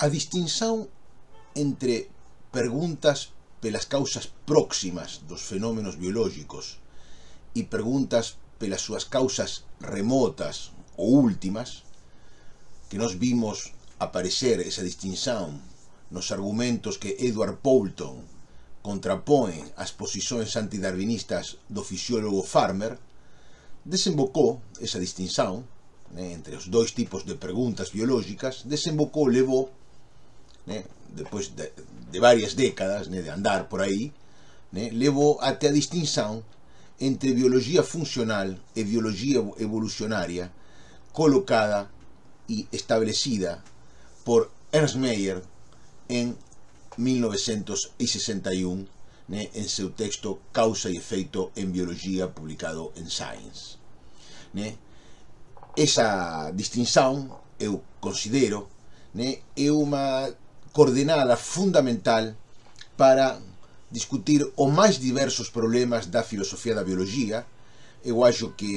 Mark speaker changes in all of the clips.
Speaker 1: A distinção entre perguntas pelas causas próximas dos fenómenos biológicos e perguntas pelas súas causas remotas ou últimas, que nós vimos aparecer esa distinção nos argumentos que Edward Poulton contrapõe ás posições antidarwinistas do fisiólogo Farmer, desembocou esa distinção entre os dois tipos de perguntas biológicas, levou, depois de varias décadas de andar por aí, levou até a distinção entre biologia funcional e biologia evolucionária colocada e estabelecida por Ernst Mayr en 1961 en seu texto Causa e Efeito en Biologia, publicado en Science. Esa distinção, eu considero, é unha coordenada fundamental para discutir os máis diversos problemas da filosofía da biologia. Eu acho que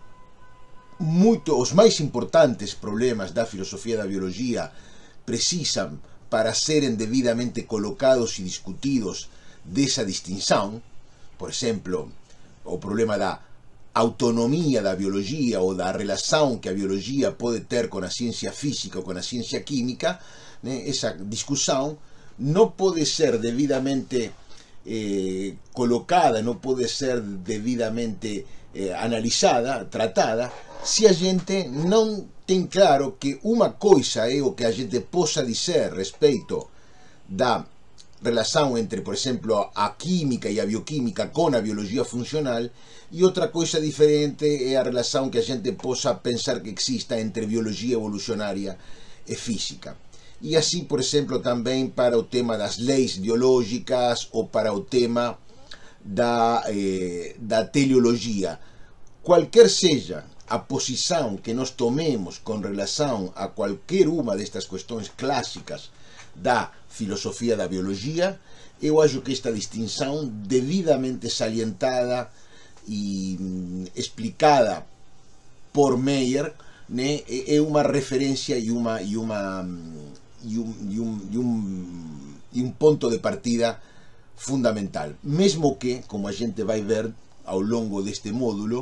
Speaker 1: os máis importantes problemas da filosofía da biologia precisan, para serem devidamente colocados e discutidos, desa distinção. Por exemplo, o problema da autonomía da biologia ou da relação que a biologia pode ter com a ciência física ou com a ciência química, esa discussão non pode ser devidamente colocada, non pode ser debidamente analizada, tratada, se a gente non ten claro que unha coisa é o que a gente possa dizer respeito da relación entre, por exemplo, a química e a bioquímica con a biologia funcional, e outra coisa diferente é a relación que a gente possa pensar que exista entre biologia evolucionaria e física. E así, por exemplo, tamén para o tema das leis biológicas ou para o tema da teleologia. Cualquier seja a posición que nos tomemos con relación a cualquier unha destas cuestións clásicas da filosofía da biologia, eu acho que esta distinción debidamente salientada e explicada por Mayr é unha referencia e un ponto de partida fundamental, mesmo que, como a gente vai ver ao longo deste módulo,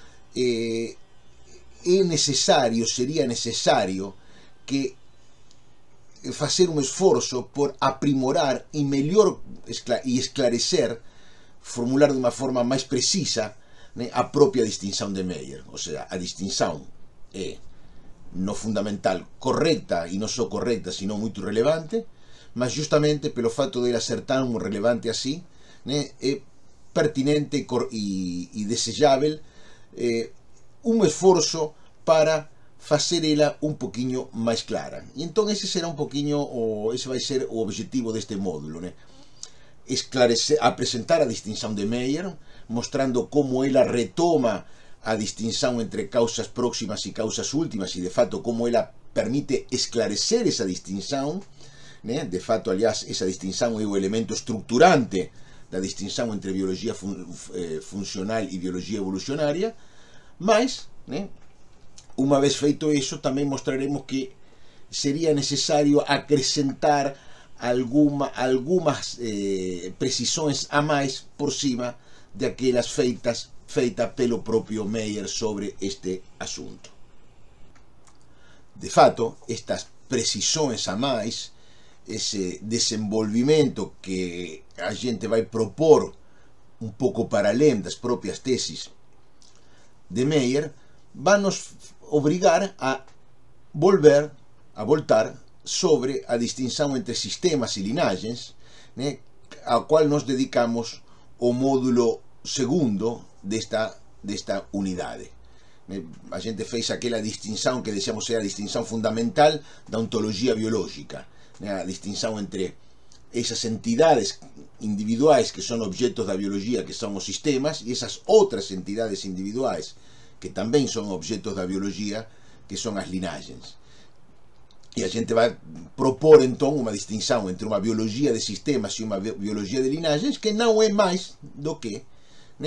Speaker 1: sería necesario que facer un esforzo por aprimorar e mellor e esclarecer, formular de unha forma máis precisa a propia distinción de Mayr. O sea, a distinción é no fundamental correcta, e non só correcta, sino moito relevante, mas justamente pelo fato de ela ser tan relevante así, é pertinente e desejável un esforzo para facer ela un poquinho máis clara. E entón ese será un poquinho, ese vai ser o objetivo deste módulo, esclarecer, apresentar a distinción de Mayr, mostrando como ela retoma a distinción entre causas próximas e causas últimas, e de fato como ela permite esclarecer esa distinción. De fato, aliás, esa distinción é o elemento estructurante da distinción entre biologia funcional e biologia evolucionaria. Mas, unha vez feito iso, tamén mostraremos que sería necesario acrescentar algumas precisões a máis por cima de aquelas feitas pelo propio Mayr sobre este asunto. De fato, estas precisões a máis, ese desenvolvimento que a gente vai propor un pouco para além das propias tesis de Mayr, van nos obrigar a voltar sobre a distinción entre sistemas e linagens, ao qual nos dedicamos o módulo segundo desta unidade. A gente fez aquela distinción que decíamos ser a distinción fundamental da ontologia biológica, a distinción entre esas entidades individuais que son objetos da biologia, que son os sistemas, e esas outras entidades individuais que tamén son objetos da biologia, que son as linagens. E a gente vai propor entón unha distinción entre unha biologia de sistemas e unha biologia de linagens que non é máis do que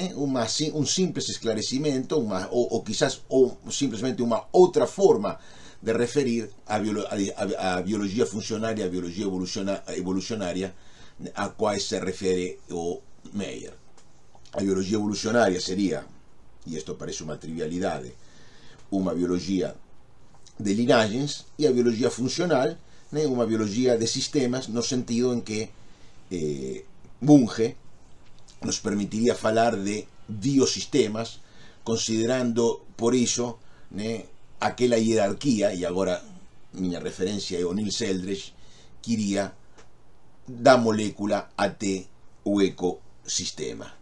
Speaker 1: un simples esclarecimento ou quizás simplesmente unha outra forma de referir a biologia funcional e a biologia evolucionária, a quais se refere o Meyer. A biologia evolucionária seria, e isto parece uma trivialidade, uma biologia de linagens, e a biologia funcional, né, uma biologia de sistemas, no sentido en que Bunge nos permitiría falar de biosistemas, considerando por iso, né, aquela hierarquía, e agora miña referencia é o Niels Eldredge, que iría da molécula até o ecosistema.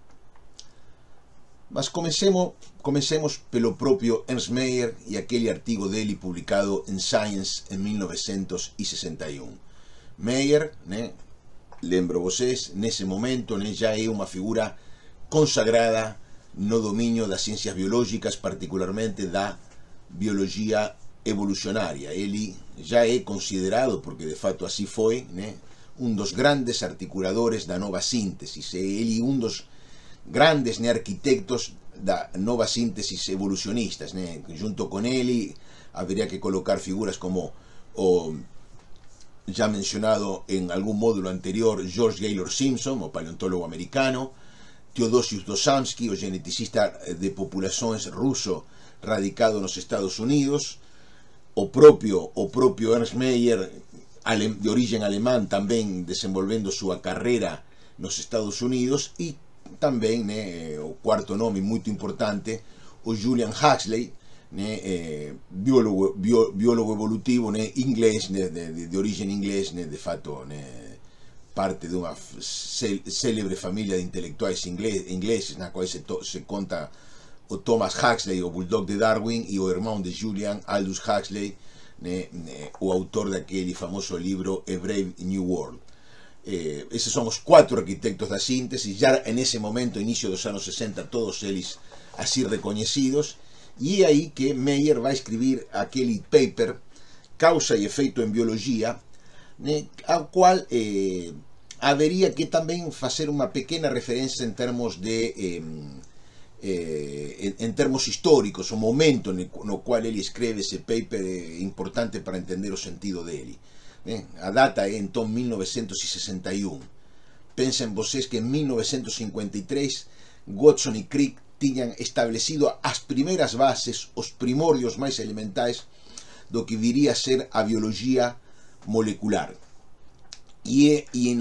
Speaker 1: Mas comecemos pelo propio Ernst Mayr e aquele artigo dele publicado en Science en 1961. Mayr, né, lembro vocês, nesse momento, né, já é uma figura consagrada no dominio das ciencias biológicas, particularmente da biologia evolucionária. Ele já é considerado, porque de fato assim foi, né, um dos grandes articuladores da nova síntese. Ele um dos grandes, né, arquitectos da nova síntese evolucionistas, né. Junto com ele haveria que colocar figuras como o ya mencionado en algún módulo anterior George Gaylord Simpson, o paleontólogo americano, Theodosius Doshamsky, o geneticista de populações ruso radicado nos Estados Unidos, o propio Ernst Mayr, de origen alemán, tamén desenvolvendo súa carreira nos Estados Unidos, e tamén, né, o cuarto nome moito importante, o Julian Huxley, né, biólogo evolutivo, né, inglés, né, de origen inglés, né, de fato, né, parte de unha célebre familia de intelectuais ingleses, na qual se conta o Thomas Huxley, o bulldog de Darwin, e o irmão de Julian, Aldous Huxley, né, o autor daquele famoso libro A Brave New World. Eses son os 4 arquitectos da síntese, já nesse momento, inicio dos anos 60, todos eles así recoñecidos. E é aí que Mayr vai escribir aquele paper, Causa e Efeito en Biologia, né, ao qual habería que tamén facer unha pequena referencia en termos de en termos históricos, o momento no cual ele escreve ese paper é importante para entender o sentido dele. A data é entón 1961. Pensen vocês que en 1953 Watson e Crick tiñan establecido as primeiras bases, os primordios máis elementais do que viría a ser a biologia molecular. E en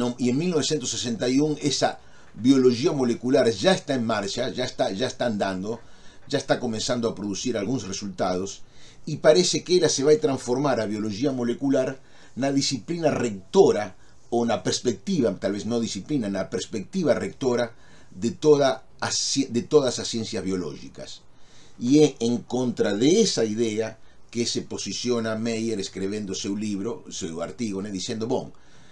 Speaker 1: 1961 esa biologia molecular já está en marcha, já está andando, já está comenzando a producir algúns resultados, e parece que ela se vai transformar a biologia molecular na disciplina rectora, ou na perspectiva, tal vez non disciplina, na perspectiva rectora de todas as ciencias biológicas. E é en contra de esa idea que se posiciona Mayr escrevendo seu libro, seu artigo, né, dicendo, bon,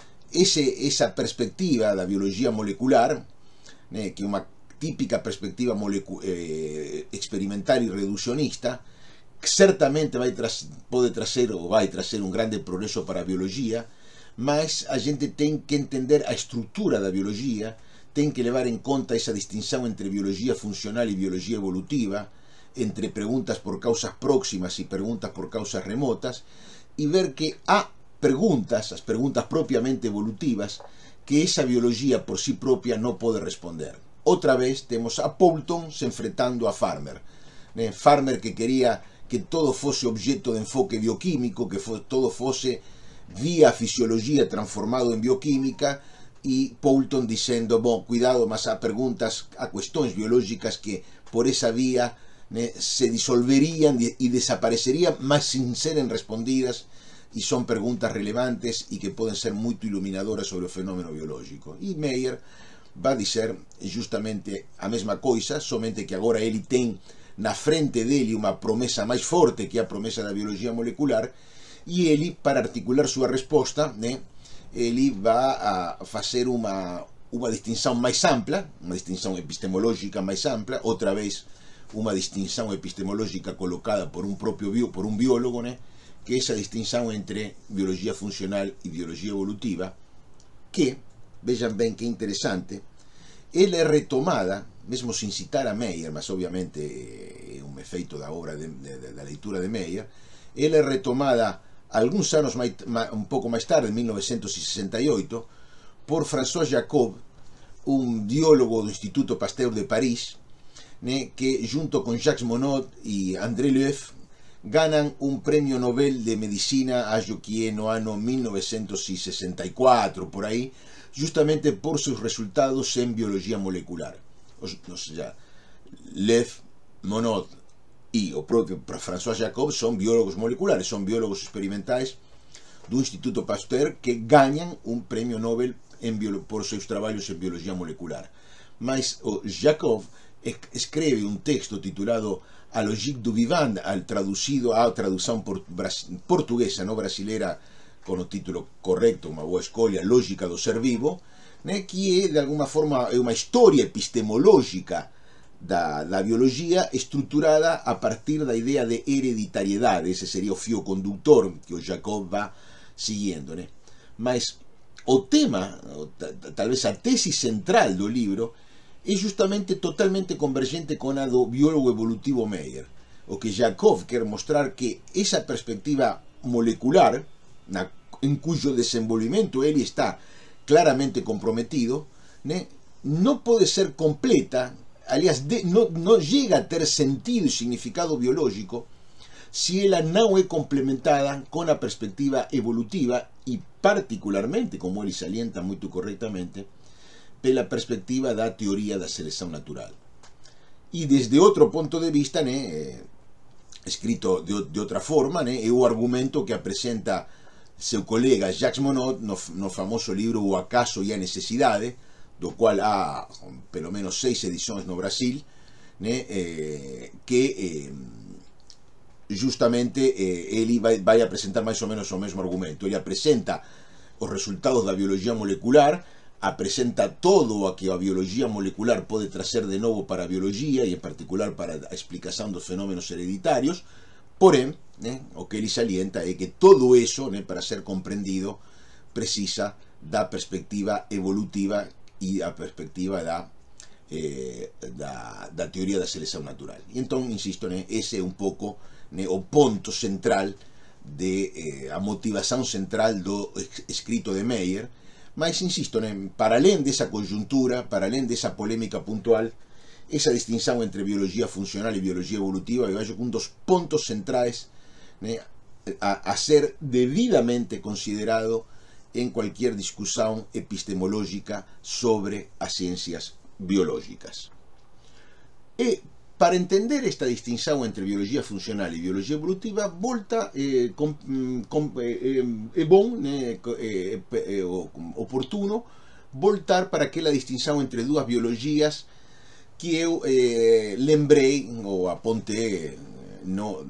Speaker 1: esa perspectiva da biologia molecular, né, que é unha típica perspectiva experimental e reduccionista, que certamente pode trazer un grande progreso para a biologia, mas a gente ten que entender a estrutura da biologia, ten que levar en conta esa distinción entre biologia funcional e biologia evolutiva, entre preguntas por causas próximas e preguntas por causas remotas, e ver que há preguntas, as preguntas propiamente evolutivas, que esa biologia por sí propia non pode responder. Outra vez temos a Poulton se enfrentando a Farmer. Farmer que quería que todo fose objeto de enfoque bioquímico, que todo fose vía fisiología transformado en bioquímica, e Poulton dicendo, bon, cuidado, mas há preguntas, há cuestións biológicas que por esa vía, né, se disolverían e desaparecerían, mas sin seren respondidas, e son preguntas relevantes e que poden ser moito iluminadoras sobre o fenómeno biológico. E Mayr va dizer justamente a mesma coisa, somente que agora ele ten na frente dele unha promesa máis forte que a promesa da biologia molecular, e ele, para articular súa resposta, né, ele va a facer unha distinción máis ampla, unha distinción epistemológica máis ampla, outra vez unha distinción epistemológica colocada por un biólogo, né, que é esa distinción entre biologia funcional e biologia evolutiva, que, vejan ben que interesante, ela é retomada, mesmo sin citar a Mayr, mas obviamente é un efeito da obra da leitura de Mayr, ela é retomada alguns anos um pouco mais tarde, em 1968, por François Jacob, um biólogo do Instituto Pasteur de Paris, né, que junto com Jacques Monod e André Leuf ganham um prêmio Nobel de Medicina, acho que é no ano 1964, por aí, justamente por seus resultados em biologia molecular. Ou seja, Leuf, Monod e o próprio François Jacob são biólogos moleculares, são biólogos experimentais do Instituto Pasteur que ganham um prêmio Nobel por seus trabalhos em biologia molecular. Mas o Jacob escreve um texto titulado A Logique du Vivant, traduzido à tradução portuguesa, não brasileira, com o título correto, uma boa escolha, Lógica do Ser Vivo, né, que é, de alguma forma, uma história epistemológica da biologia estruturada a partir da ideia de hereditariedade. Esse seria o fio condutor que o Jacob vai seguindo, né? Mas o tema, talvez a tese central do livro, é justamente totalmente convergente com a do biólogo evolutivo Meyer. O que Jacob quer mostrar que essa perspectiva molecular, em cujo desenvolvimento ele está claramente comprometido, né, não pode ser completa, aliás, não chega a ter sentido e significado biológico se ela não é complementada com a perspectiva evolutiva e, particularmente, como ele salienta muito corretamente, pela perspectiva da teoria da seleção natural. E desde outro ponto de vista, né, escrito de outra forma, né, é o argumento que apresenta seu colega Jacques Monod no famoso livro O Acaso e a Necessidade, do qual há pelo menos 6 edições no Brasil, né, que justamente ele vai apresentar mais ou menos o mesmo argumento. Ele apresenta os resultados da biologia molecular, apresenta todo o que a biologia molecular pode trazer de novo para a biologia e em particular para a explicação dos fenómenos hereditários, porém, né, o que ele salienta é que todo isso, né, para ser compreendido, precisa da perspectiva evolutiva e a perspectiva da teoria da seleção natural. E então, insisto, né, esse é um pouco, né, o ponto central, a motivação central do escrito de Meyer. Mas, insisto, né, para além dessa conjuntura, para além dessa polêmica pontual, essa distinção entre biologia funcional e biologia evolutiva, eu acho que um dos pontos centrais, né, a ser devidamente considerado em qualquer discussão epistemológica sobre as ciências biológicas. E para entender esta distinção entre biologia funcional e biologia evolutiva, volta é bom, né, oportuno voltar para aquela distinção entre duas biologias que eu lembrei ou apontei no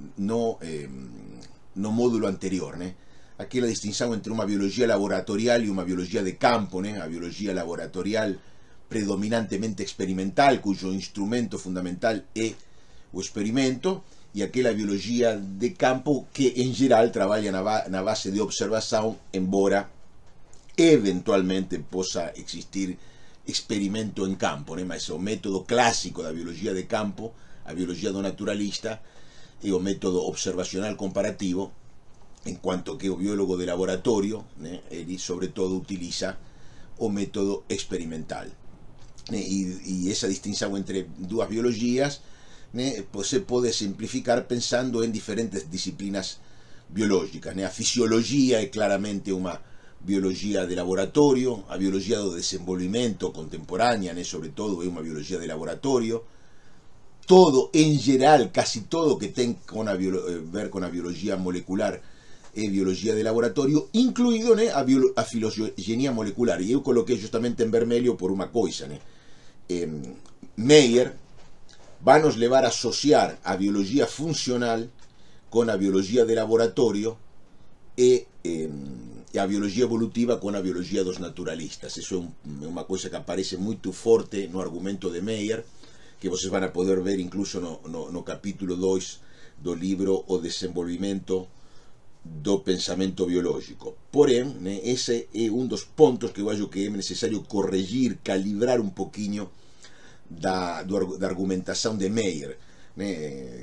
Speaker 1: módulo anterior, né? Aquela distinção entre uma biologia laboratorial e uma biologia de campo, né? A biologia laboratorial predominantemente experimental, cuyo instrumento fundamental é o experimento, e aquela biologia de campo que, em geral, trabalha na base de observação, embora eventualmente possa existir experimento em campo, né? Mas o método clássico da biologia de campo, a biologia do naturalista, é o método observacional comparativo, enquanto que o biólogo de laboratorio, né, ele sobretudo utiliza o método experimental. E essa distinção entre duas biologias, né, se pode simplificar pensando em diferentes disciplinas biológicas, né? A fisiologia é claramente uma biologia de laboratorio, a biologia do desenvolvimento contemporânea, né, sobretudo, é uma biologia de laboratorio. Todo, em geral, casi todo que tem ver com a biologia molecular é biologia de laboratorio, incluído, né, a filogenia molecular. E eu coloquei justamente em vermelho por uma coisa, né? Meyer vai nos levar a associar a biologia funcional com a biologia de laboratorio e a biologia evolutiva com a biologia dos naturalistas. Isso é uma coisa que aparece muito forte no argumento de Meyer, que vocês vão poder ver incluso no capítulo 2 do livro O Desenvolvimento do Pensamento Biológico. Porém, né, esse é um dos pontos que eu acho que é necessário corrigir, calibrar um pouquinho da argumentação de Meyer, né?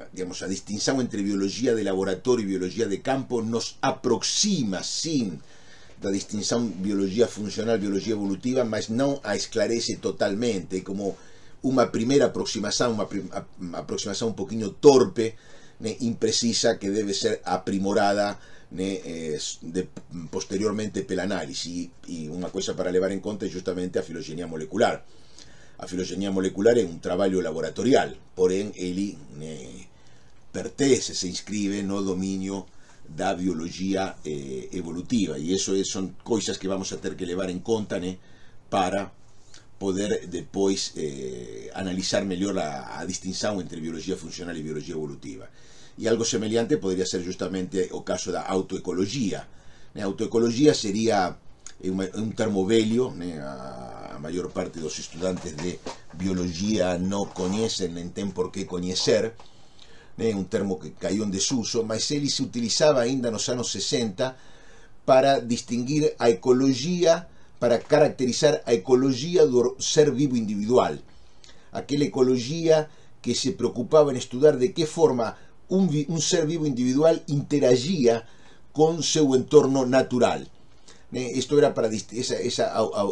Speaker 1: digamos, a distinção entre biologia de laboratório e biologia de campo nos aproxima, sim, da distinção biologia funcional, biologia evolutiva, mas não a esclarece totalmente, como uma primeira aproximação, uma aproximação um pouquinho torpe, né, imprecisa, que deve ser aprimorada, né, posteriormente pela análise. E uma coisa para levar em conta é justamente a filogenia molecular. A filogenia molecular é um trabalho laboratorial, porém ele, né, pertence, se inscribe no dominio da biologia evolutiva, e isso são coisas que vamos a ter que levar em conta, né, para poder depois analisar melhor a distinção entre biologia funcional e biologia evolutiva. E algo semelhante poderia ser justamente o caso da autoecologia. A autoecologia seria um termo velho, né? A maior parte dos estudantes de biologia não conhecem, nem tem por que conhecer, né? Um termo que caiu em desuso, mas ele se utilizava ainda nos anos 60 para distinguir a ecologia, para caracterizar a ecologia do ser vivo individual. Aquela ecologia que se preocupava em estudar de que forma um ser vivo individual interagia com seu entorno natural. Isto era para esa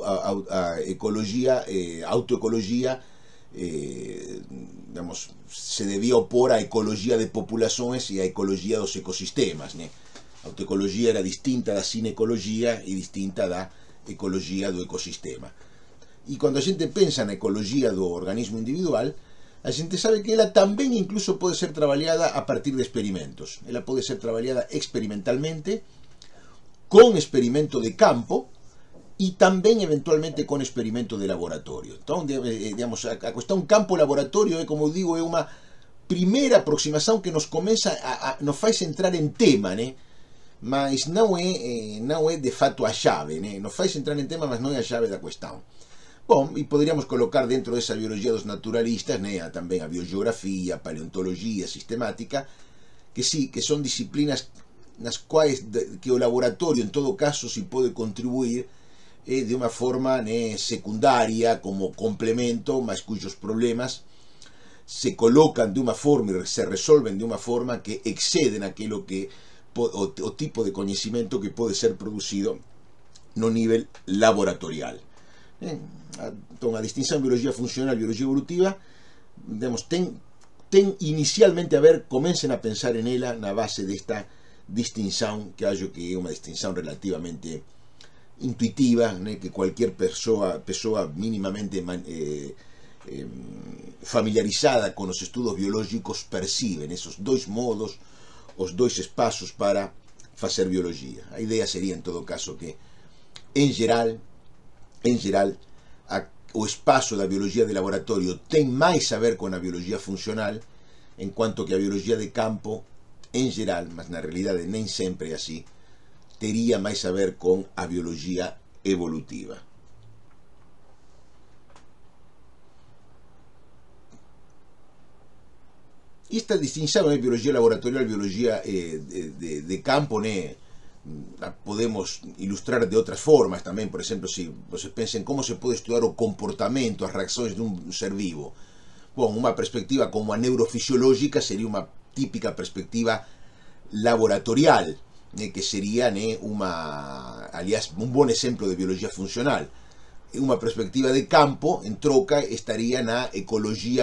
Speaker 1: ecologia, autoecologia, digamos, se debía opor a ecologia de populações e a ecologia dos ecosistemas. A autoecologia era distinta da sinecologia e distinta da ecologia do ecosistema. E quando a gente pensa na ecologia do organismo individual, a gente sabe que ela também incluso pode ser trabalhada a partir de experimentos. Ela pode ser trabalhada experimentalmente, con experimento de campo e também eventualmente con experimento de laboratorio. Então, digamos, a questão campo-laboratorio é, como eu digo, é uma primeira aproximação que nos começa nos faz entrar em tema, né? Mas não é de fato a chave, né? Nos faz entrar em tema, mas não é a chave da questão. Bom, e poderíamos colocar dentro dessa biologia dos naturalistas, né, também a biogeografia, a paleontologia sistemática, que sim, que são disciplinas nas quais que o laboratório, em todo caso, se pode contribuir de uma forma, né, secundária, como complemento, mas cujos problemas se colocam de uma forma e se resolvem de uma forma que excedem aquilo que o tipo de conhecimento que pode ser produzido no nível laboratorial. Então, a distinção biologia funcional e biologia evolutiva, digamos, tem inicialmente a ver, comecem a pensar en ela na base desta distinção, que acho que é uma distinção relativamente intuitiva, né, que qualquer pessoa minimamente familiarizada com os estudos biológicos percebem esses dois modos, os dois espaços para fazer biologia. A ideia seria, em todo caso, que, em geral, o espaço da biologia de laboratório tem mais a ver com a biologia funcional, enquanto que a biologia de campo, em geral, mas na realidade nem sempre é assim, teria mais a ver com a biologia evolutiva. Esta distinção entre biologia laboratorial e biologia de campo, né, podemos ilustrar de outras formas também. Por exemplo, se vocês pensam como se pode estudar o comportamento, as reações de um ser vivo. Bom, uma perspectiva como a neurofisiológica seria uma típica perspectiva laboratorial, né, que seria, né, aliás, um bom exemplo de biologia funcional. Uma perspectiva de campo, em troca, estaria na ecologia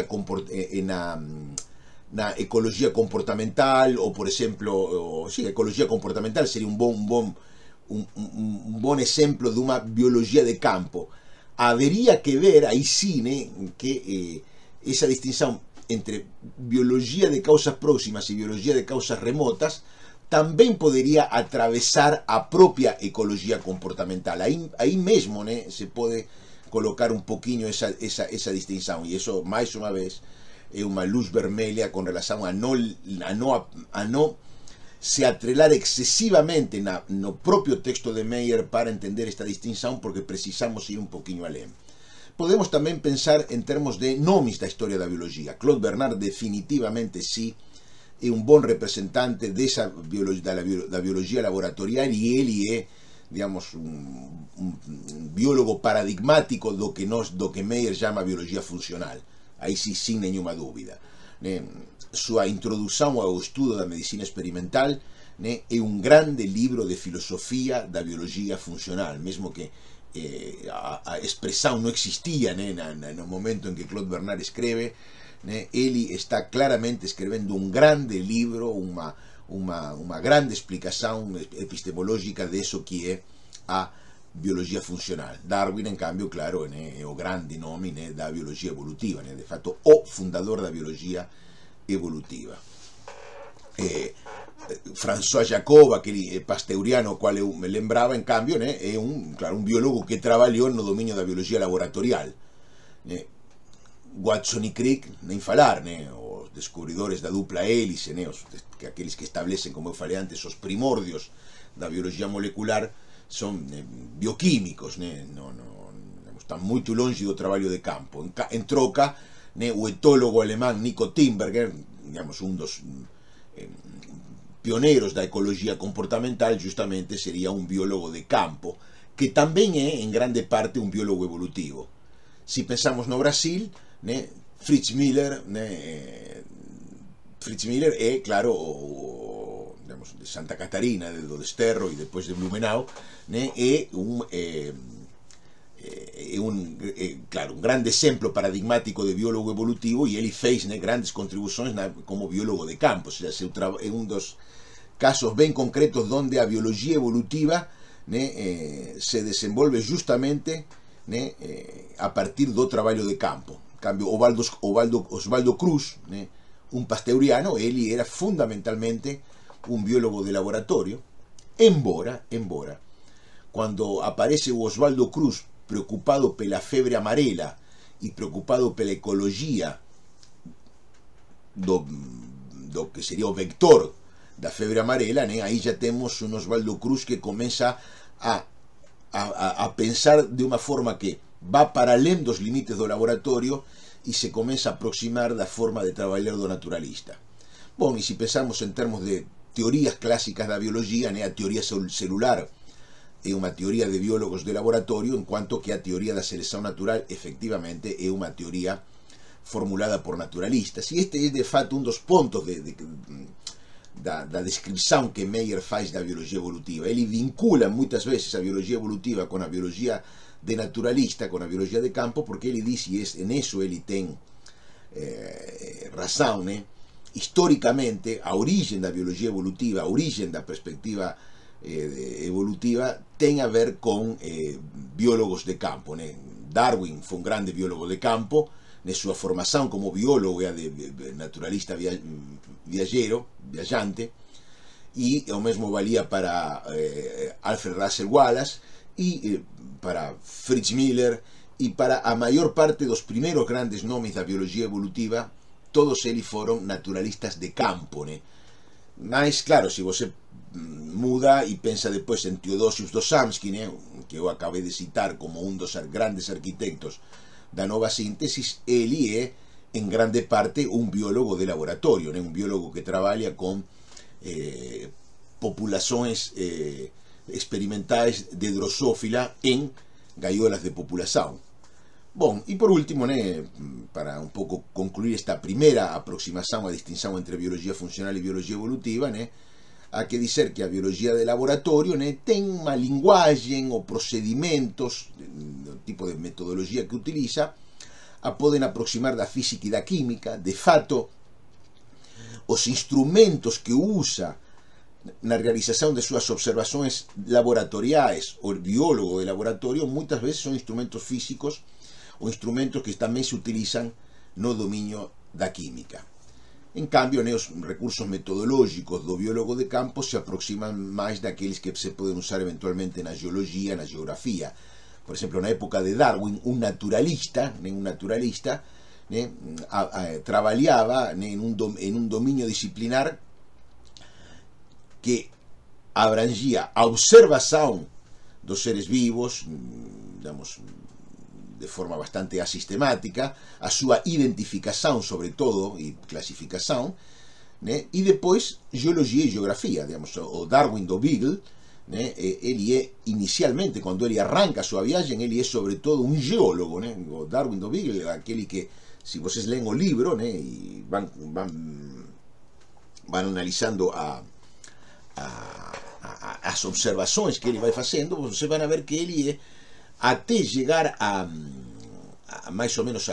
Speaker 1: ecologia comportamental, ou, por exemplo, ecologia comportamental seria um bom exemplo de uma biologia de campo. Haveria que ver, aí sim, né, que essa distinção entre biologia de causas próximas e biologia de causas remotas também poderia atravessar a própria ecologia comportamental. Aí mesmo, né, se pode colocar um pouquinho essa distinção, e isso, mais uma vez, é uma luz vermelha com relação a não se atrelar excessivamente no próprio texto de Meyer para entender esta distinção, porque precisamos ir um pouquinho além. Podemos também pensar em termos de nomes da história da biologia. Claude Bernard definitivamente sim é um bom representante da biologia laboratorial, e ele é, digamos, um biólogo paradigmático do que Meyer chama biologia funcional. Aí sim, sem nenhuma dúvida. sua introdução ao estudo da medicina experimental, né, é um grande livro de filosofia da biologia funcional, mesmo que a expressão não existia, né, no momento em que Claude Bernard escreve, né, ele está claramente escrevendo um grande livro, uma grande explicação epistemológica disso que é a biologia funcional. Darwin, em cambio, claro, né, é o grande nome, né, da biologia evolutiva, né, de fato o fundador da biologia evolutiva. François Jacob, aquele pasteuriano ao qual eu me lembrava, em cambio, né, é claro, um biólogo que trabalhou no domínio da biologia laboratorial, né. Watson e Crick, nem falar, né, os descobridores da dupla hélice, né, aqueles que establecem, como eu falei antes, os primórdios da biologia molecular, são bioquímicos, né, estão muito longe do trabalho de campo. Em troca, né, o etólogo alemão Nico Tinbergen, digamos, um dos pioneiros da ecologia comportamental, justamente seria um biólogo de campo, que também é, em grande parte, um biólogo evolutivo. Se pensamos no Brasil, né, Fritz Miller, né, Fritz Miller é, claro, digamos, de Santa Catarina, do Desterro e depois de Blumenau, né, é claro, um grande exemplo paradigmático de biólogo evolutivo, e ele fez, né, grandes contribuições como biólogo de campo, ou seja, é um dos casos bem concretos onde a biologia evolutiva, né, se desenvolve justamente, né, a partir do trabalho de campo. En cambio, Osvaldo Cruz, né, um pasteuriano, ele era fundamentalmente um biólogo de laboratório, embora quando aparece o Osvaldo Cruz preocupado pela febre amarela e preocupado pela ecologia do que seria o vector da febre amarela, né, aí já temos um Osvaldo Cruz que começa a pensar de uma forma que va para além dos limites do laboratorio e se começa a aproximar da forma de trabalhar do naturalista. Bom, e se pensamos em termos de teorias clásicas da biologia, né, a teoria celular é uma teoria de biólogos de laboratorio, enquanto que a teoria da seleção natural efectivamente é uma teoria formulada por naturalistas. E este é de fato um dos pontos da descrição que Meyer faz da biologia evolutiva. Ele vincula muitas vezes a biologia evolutiva com a biologia de naturalista, com a biologia de campo, porque ele diz, e nisso ele tem razão, né? Historicamente, a origem da biologia evolutiva, a origem da perspectiva evolutiva, tem a ver com biólogos de campo, né? Darwin foi um grande biólogo de campo, né? Sua formação como biólogo é de naturalista viajante, e o mesmo valia para Alfred Russel Wallace, e para Fritz Miller, e para a maior parte dos primeiros grandes nomes da biologia evolutiva, todos eles foram naturalistas de campo, né? Mas, claro, se você muda e pensa depois em Theodosius Doshamsky, né, que eu acabei de citar como um dos grandes arquitectos da nova síntese, ele é, em grande parte, um biólogo de laboratório, né? Um biólogo que trabalha com populações experimentais de drosófila em gaiolas de população. Bom, e por último, né, para um pouco concluir esta primeira aproximação à distinção entre biologia funcional e biologia evolutiva, né, há que dizer que a biologia de laboratório, né, tem uma linguagem ou procedimentos, do tipo de metodologia que utiliza, a podem aproximar da física e da química. De fato, os instrumentos que usa na realização de suas observações laboratoriais, o biólogo de laboratório, muitas vezes são instrumentos físicos ou instrumentos que também se utilizam no domínio da química. Em cambio, né, os recursos metodológicos do biólogo de campo se aproximam mais daqueles que se podem usar eventualmente na geologia, na geografia. Por exemplo, na época de Darwin, um naturalista, né, trabalhava, né, em um domínio disciplinar que abrangia a observação dos seres vivos, digamos, de forma bastante asistemática, a sua identificação, sobretudo, e classificação, né? E depois geologia e geografia. Digamos, o Darwin do Beagle, né? Ele é, inicialmente, quando ele arranca a sua viagem, ele é sobretudo um geólogo, né? O Darwin do Beagle é aquele que, se vocês leem o livro, né, e vão van analisando as observações que ele vai fazendo, vocês vão ver que ele até chegar a mais ou menos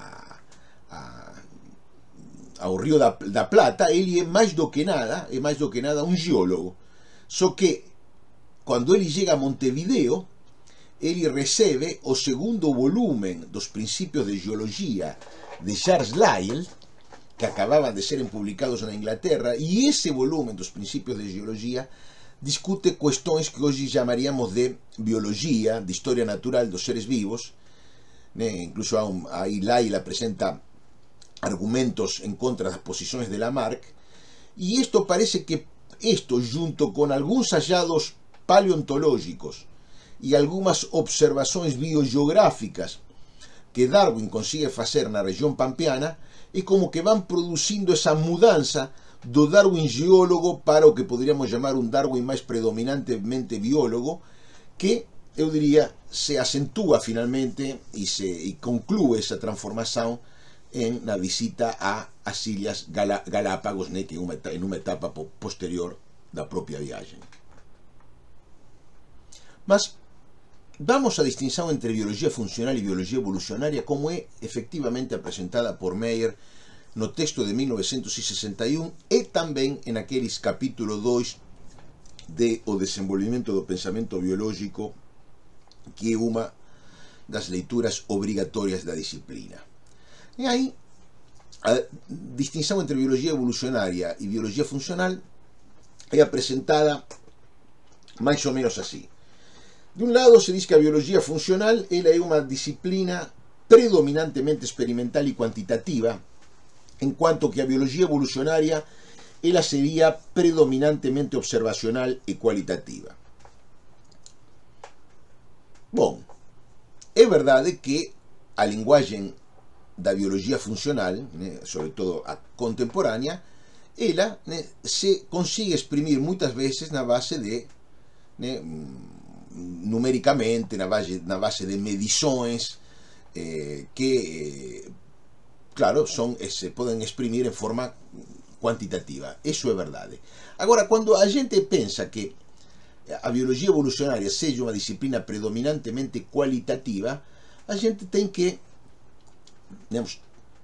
Speaker 1: ao Rio da Plata, ele é mais do que nada um geólogo. Só que quando ele chega a Montevideo, ele recebe o segundo volumen dos Princípios de Geologia de Charles Lyell, que acababan de ser publicados na Inglaterra, e esse volumen dos Princípios de Geologia discute questões que hoje chamaríamos de biologia, de história natural dos seres vivos, né? Incluso aí Lyell apresenta argumentos en contra das posições de Lamarck, e isto parece que isto, junto con alguns hallados paleontológicos e algumas observações biogeográficas que Darwin consigue facer na región pampeana, é como que van producindo esa mudanza do Darwin geólogo para o que poderíamos chamar un Darwin máis predominantemente biólogo, que, eu diría, se acentúa finalmente e conclúe esa transformación na visita ás Illas Galápagos, né, que en unha etapa posterior da propia viagem. Mas vamos a distinção entre biologia funcional e biologia evolucionária, como é efectivamente apresentada por Meyer no texto de 1961 e tamén en aqueles capítulo 2 de O desenvolvimento do pensamento biológico, que é unha das leituras obrigatorias da disciplina. E aí, a distinção entre biologia evolucionária e biologia funcional é apresentada máis ou menos así. De un lado se diz que a biologia funcional ela é unha disciplina predominantemente experimental e cuantitativa, en cuanto que a biologia evolucionaria ela sería predominantemente observacional e cualitativa. Bom, é verdade que a linguaxe da biologia funcional, né, sobre todo a contemporánea, ela, né, se consigue exprimir muitas vezes na base de, né, numericamente, na base de medições que, claro, se podem exprimir em forma quantitativa. Isso é verdade. Agora, quando a gente pensa que a biologia evolucionária seja uma disciplina predominantemente qualitativa, a gente tem que, digamos,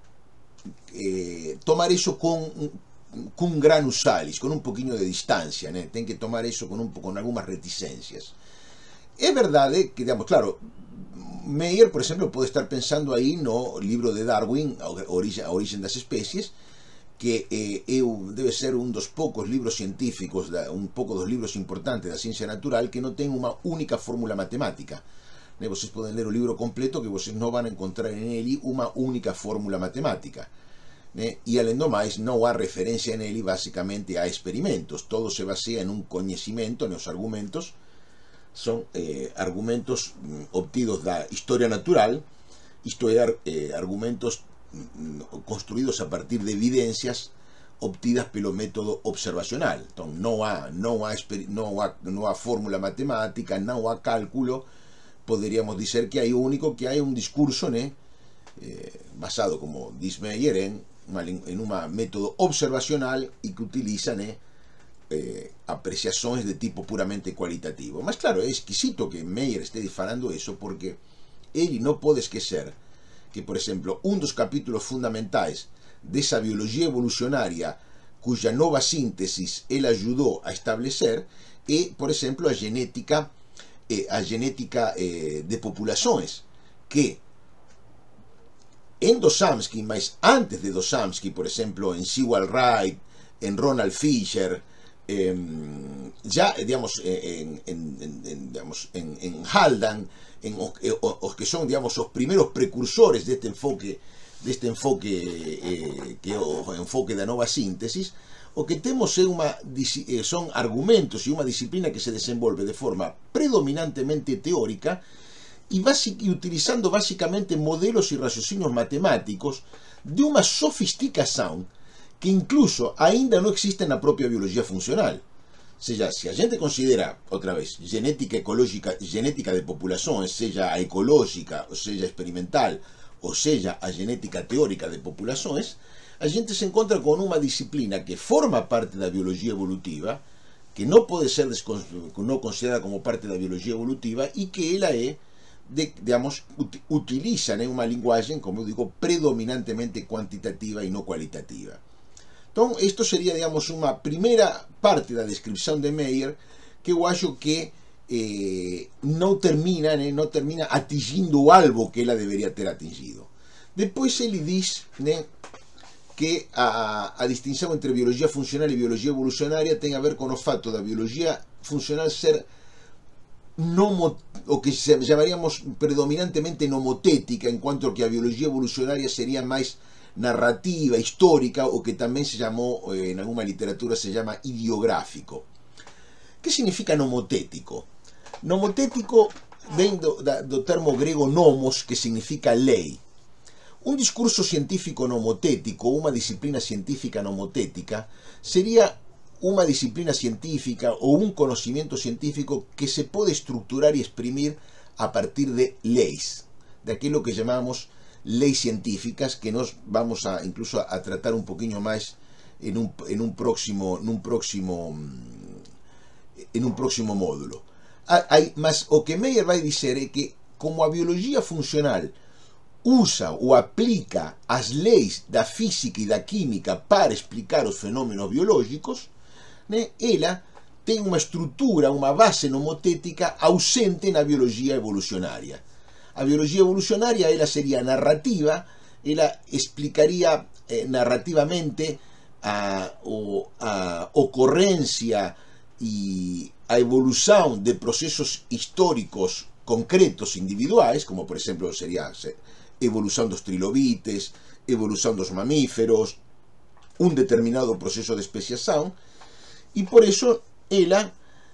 Speaker 1: tomar isso com granus salis, com um pouquinho de distância, né? Tem que tomar isso com algumas reticências. É verdade que, digamos, claro, Meyer, por exemplo, pode estar pensando aí no livro de Darwin, A Origem das Especies, que debe ser um dos poucos livros científicos, um pouco dos livros importantes da ciência natural que não tem uma única fórmula matemática. Vocês podem ler o livro completo que vocês não vão encontrar nele uma única fórmula matemática. E além do mais, não há referência nele basicamente a experimentos. Todo se baseia em um conhecimento, nos argumentos. São argumentos obtidos da história natural, isto é, argumentos construídos a partir de evidências obtidas pelo método observacional. Então não há fórmula matemática, não há cálculo. Poderíamos dizer que aí o único que há é um discurso, né, basado, como diz Meyer, em um método observacional e que utiliza, né, apreciações de tipo puramente cualitativo. Mas claro, é esquisito que Meyer esteja falando isso, porque ele não pode esquecer que, por exemplo, um dos capítulos fundamentais dessa biologia evolucionária, cuja nova síntese ele ajudou a estabelecer, é, por exemplo, a genética de populações, que em Doshamsky, mas antes de Doshamsky, por exemplo, em Sewall Wright, em Ronald Fisher, já, digamos, em Haldane, os que são, digamos, os primeiros precursores deste enfoque que é o enfoque da nova síntese, o que temos são argumentos e uma disciplina que se desenvolve de forma predominantemente teórica e utilizando basicamente modelos e raciocínios matemáticos de uma sofisticação que incluso ainda não existe na própria biologia funcional. Ou seja, se a gente considera, outra vez, genética ecológica, genética de populações, seja a ecológica, ou seja, experimental, ou seja, a genética teórica de populações, a gente se encontra con uma disciplina que forma parte da biologia evolutiva, que não pode ser não considerada como parte da biologia evolutiva e que ela é, digamos, utiliza, né, uma linguagem, como eu digo, predominantemente quantitativa e não qualitativa. Então, isto seria, digamos, uma primeira parte da descrição de Meyer, que eu acho que não termina atingindo o alvo que ela deveria ter atingido. Depois ele diz, né, que a distinção entre biologia funcional e biologia evolucionária tem a ver com o fato da biologia funcional ser o que chamaríamos predominantemente nomotética, enquanto que a biologia evolucionária seria mais narrativa, histórica, o que también se llamó, en alguna literatura se llama ideográfico. ¿Qué significa nomotético? Nomotético vem do termo grego nomos, que significa ley. Un discurso científico nomotético, una disciplina científica nomotética, sería una disciplina científica o un conocimiento científico que se puede estructurar y exprimir a partir de leyes, de aquello que llamamos leyes científicas, que nos vamos a incluso a tratar un poquito más en un próximo módulo. Mas o que Meyer vai dizer é que, como a biologia funcional usa ou aplica as leis da física e da química para explicar os fenómenos biológicos, né, ela tem uma estrutura, uma base nomotética ausente na biologia evolucionária. A biologia evolucionária ela seria narrativa, ela explicaria narrativamente a ocorrência e a evolução de processos históricos concretos individuais, como por exemplo seria a evolução dos trilobites, evolução dos mamíferos, um determinado processo de especiação, e por isso ela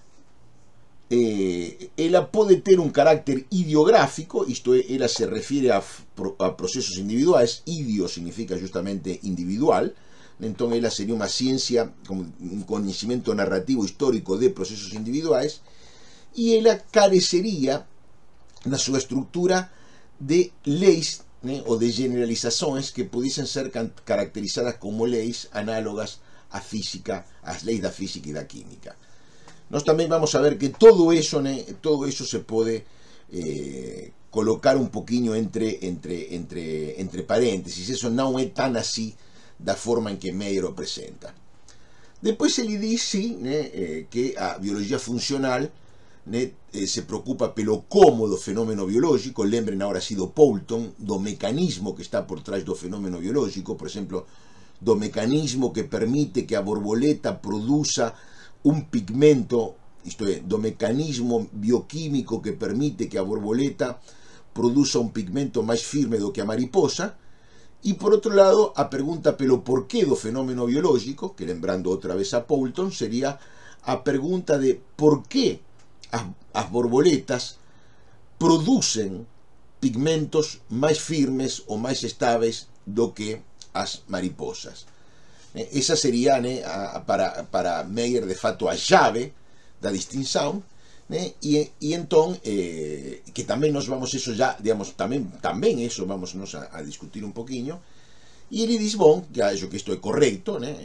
Speaker 1: pode ter um carácter ideográfico, isto é, ela se refere a processos individuais. Ideo significa justamente individual, então ela seria uma ciência, como um conhecimento narrativo histórico de processos individuais, e ela careceria na sua estrutura de leis, né, ou de generalizações que pudessem ser caracterizadas como leis análogas à física, às leis da física e da química. Nós também vamos a ver que todo isso, né, todo isso se pode colocar um pouquinho entre parênteses. Isso não é tão assim da forma em que Meyer o apresenta. Depois ele diz, sim, né, que a biologia funcional, né, se preocupa pelo como do fenômeno biológico. Lembrem agora assim do Poulton, do mecanismo que está por trás do fenômeno biológico, por exemplo, do mecanismo que permite que a borboleta produza un pigmento, isto é, do mecanismo bioquímico que permite que a borboleta produza un pigmento máis firme do que a mariposa. E por outro lado, a pergunta pelo porqué do fenómeno biológico, que lembrando outra vez a Poulton, sería a pergunta de por que as borboletas producen pigmentos máis firmes ou máis estáveis do que as mariposas. Esa sería, né, para Meyer de fato a chave da distinção, né, e entón que tamén nos vamos eso ya, digamos, tamén eso vamos nos a discutir un poquinho, e ele diz, bom, que acho que isto é correcto, né,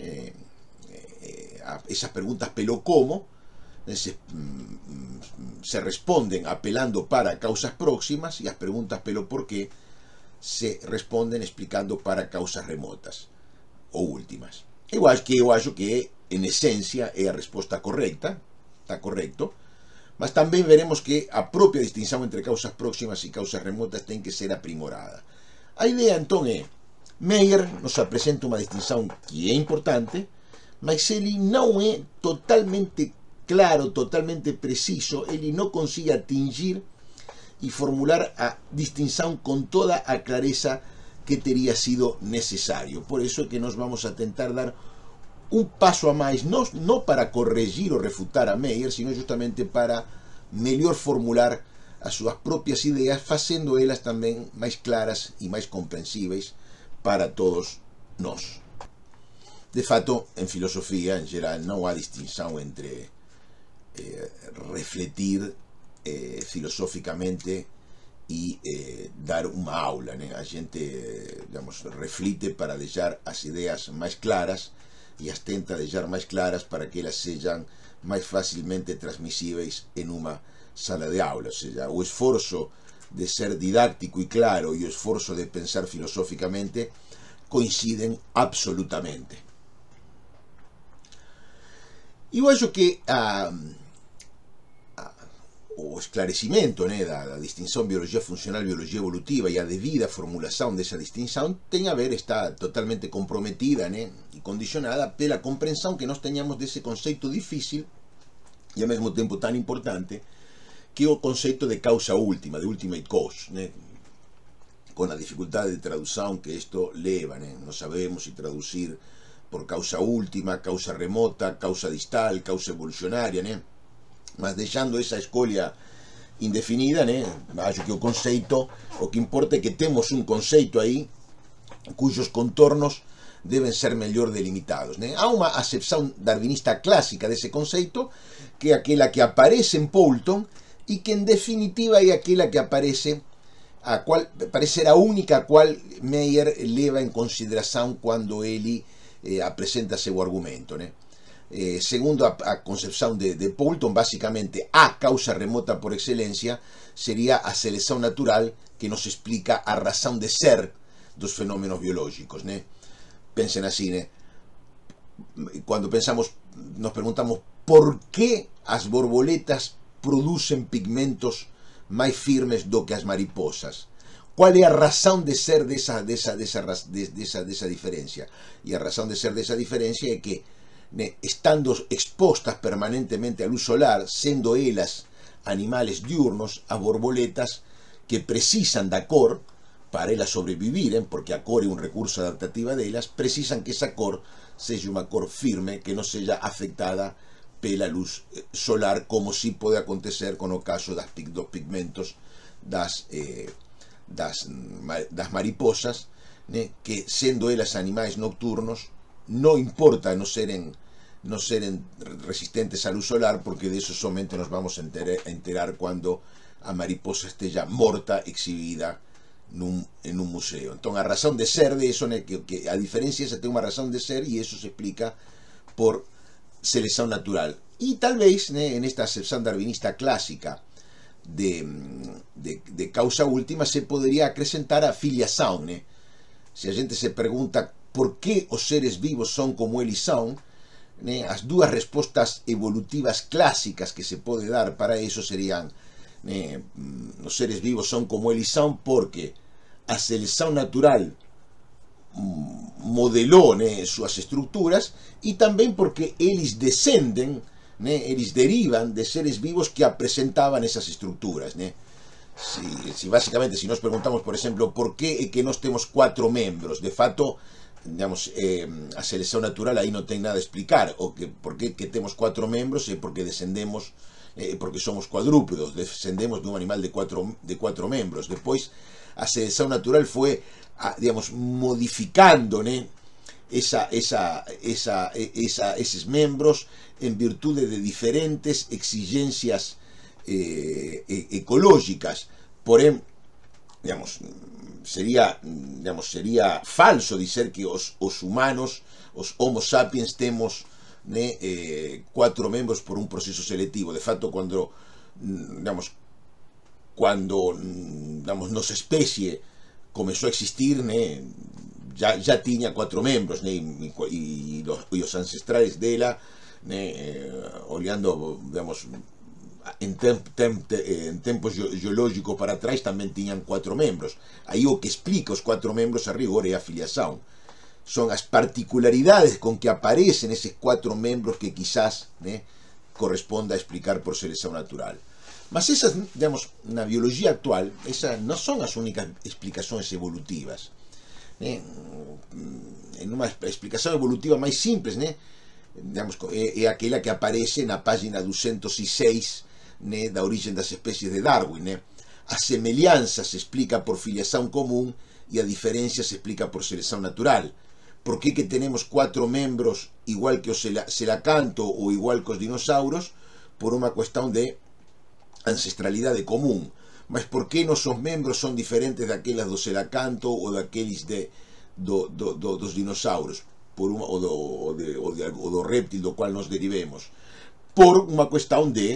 Speaker 1: esas preguntas pelo como se responden apelando para causas próximas, e as preguntas pelo porqué se responden explicando para causas remotas ou últimas. Igual que eu acho que en esencia é a resposta correcta, está correcto, mas tamén veremos que a propia distinción entre causas próximas e causas remotas ten que ser aprimorada. A idea entón é, Meyer nos apresenta unha distinción que é importante, mas ele non é totalmente claro, totalmente preciso, ele non consigue atingir e formular a distinción con toda a clareza que teria sido necesario. Por eso é que nos vamos a tentar dar un paso a máis, non para corregir ou refutar a Meyer, sino justamente para mellor formular as súas propias ideas, facendo elas tamén máis claras e máis comprensíveis para todos nós. De fato, en filosofía, en geral, non há distinción entre refletir filosóficamente dar uma aula, né? A gente, digamos, reflite para deixar as ideias mais claras e as tenta deixar mais claras para que elas sejam mais facilmente transmissíveis em uma sala de aula. Ou seja, o esforço de ser didáctico e claro e o esforço de pensar filosoficamente coincidem absolutamente. E eu acho que o esclarecimento, né, da distinção biologia funcional, biologia evolutiva e a devida formulação dessa distinção tem a ver, está totalmente comprometida, né, e condicionada pela compreensão que nós tenhamos desse conceito difícil e ao mesmo tempo tão importante, que é o conceito de causa última, de ultimate cause, né, com a dificuldade de tradução que isto leva, né, não sabemos se traduzir por causa última, causa remota, causa distal, causa evolucionária, né? Mas deixando essa escolha indefinida, né? Acho que o conceito, o que importa é que temos um conceito aí cujos contornos devem ser melhor delimitados, né? Há uma acepção darwinista clássica desse conceito, que é aquela que aparece em Poulton e que en definitiva é aquela que aparece, a qual parece ser a única a qual Meyer leva em consideração quando ele apresenta seu argumento, né? Segundo a concepção de Poulton, basicamente a causa remota por excelência seria a seleção natural que nos explica a razão de ser dos fenômenos biológicos, né? Pensem assim, né? Quando pensamos, nos perguntamos por que as borboletas producen pigmentos mais firmes do que as mariposas. Qual é a razão de ser dessa diferença? E a razão de ser dessa diferença é que, né, estando expostas permanentemente à luz solar, sendo elas animales diurnos, as borboletas que precisam da cor para elas sobrevivirem, porque a cor é um recurso adaptativo delas, precisam que essa cor seja uma cor firme, que não seja afetada pela luz solar, como se pode acontecer com o caso dos pigmentos das mariposas, né, que sendo elas animais nocturnos, não importa no serem resistentes à luz solar, porque de eso somente nos vamos a enterar quando a mariposa esteja morta, exhibida en un museo. Então a razão de ser de eso, né, que a diferencia esa tem uma razão de ser, e eso se explica por seleção natural. E talvez, né, en esta acepção darwinista clásica de causa última, se poderia acrescentar a filiação, né? Se a gente se pergunta por que os seres vivos são como eles são, né, as duas respostas evolutivas clássicas que se pode dar para isso seriam, né, os seres vivos são como eles são porque a seleção natural modelou, né, suas estruturas, e também porque eles descendem, né, eles derivam de seres vivos que apresentavam essas estruturas, né? Basicamente, se nós perguntamos, por exemplo, por que é que nós temos 4 membros, de fato, digamos, a seleção natural aí não tem nada a explicar, o que, por que temos 4 membros é porque descendemos, porque somos quadrúpedos, descendemos de um animal de quatro membros. Depois a seleção natural foi, digamos, modificando, né, esses membros em virtude de diferentes exigências ecológicas. Porém, digamos, seria falso dizer que os humanos, os Homo sapiens, temos, né, 4 membros por um processo seletivo. De fato, quando nossa espécie começou a existir, né, já tinha 4 membros, né, e os ancestrais dela, né, olhando, digamos, em tempos geológicos para trás, também tinham 4 membros. Aí o que explica os 4 membros a rigor é a filiação. São as particularidades com que aparecem esses 4 membros que quizás, né, corresponda a explicar por seleção natural. Mas essas, digamos, na biologia actual, essas não são as únicas explicações evolutivas, né? Em uma explicação evolutiva mais simples, né, digamos, é aquela que aparece na página 206, né, da origem das espécies de Darwin, né? A semelhança se explica por filiação comum e a diferença se explica por seleção natural. Por que temos 4 membros igual que o selacanto ou igual que os dinossauros? Por uma questão de ancestralidade común. Mas por que nosos membros son diferentes daquelas do selacanto ou daqueles dos dinossauros, ou do réptil do qual nos derivemos? Por unha cuestión de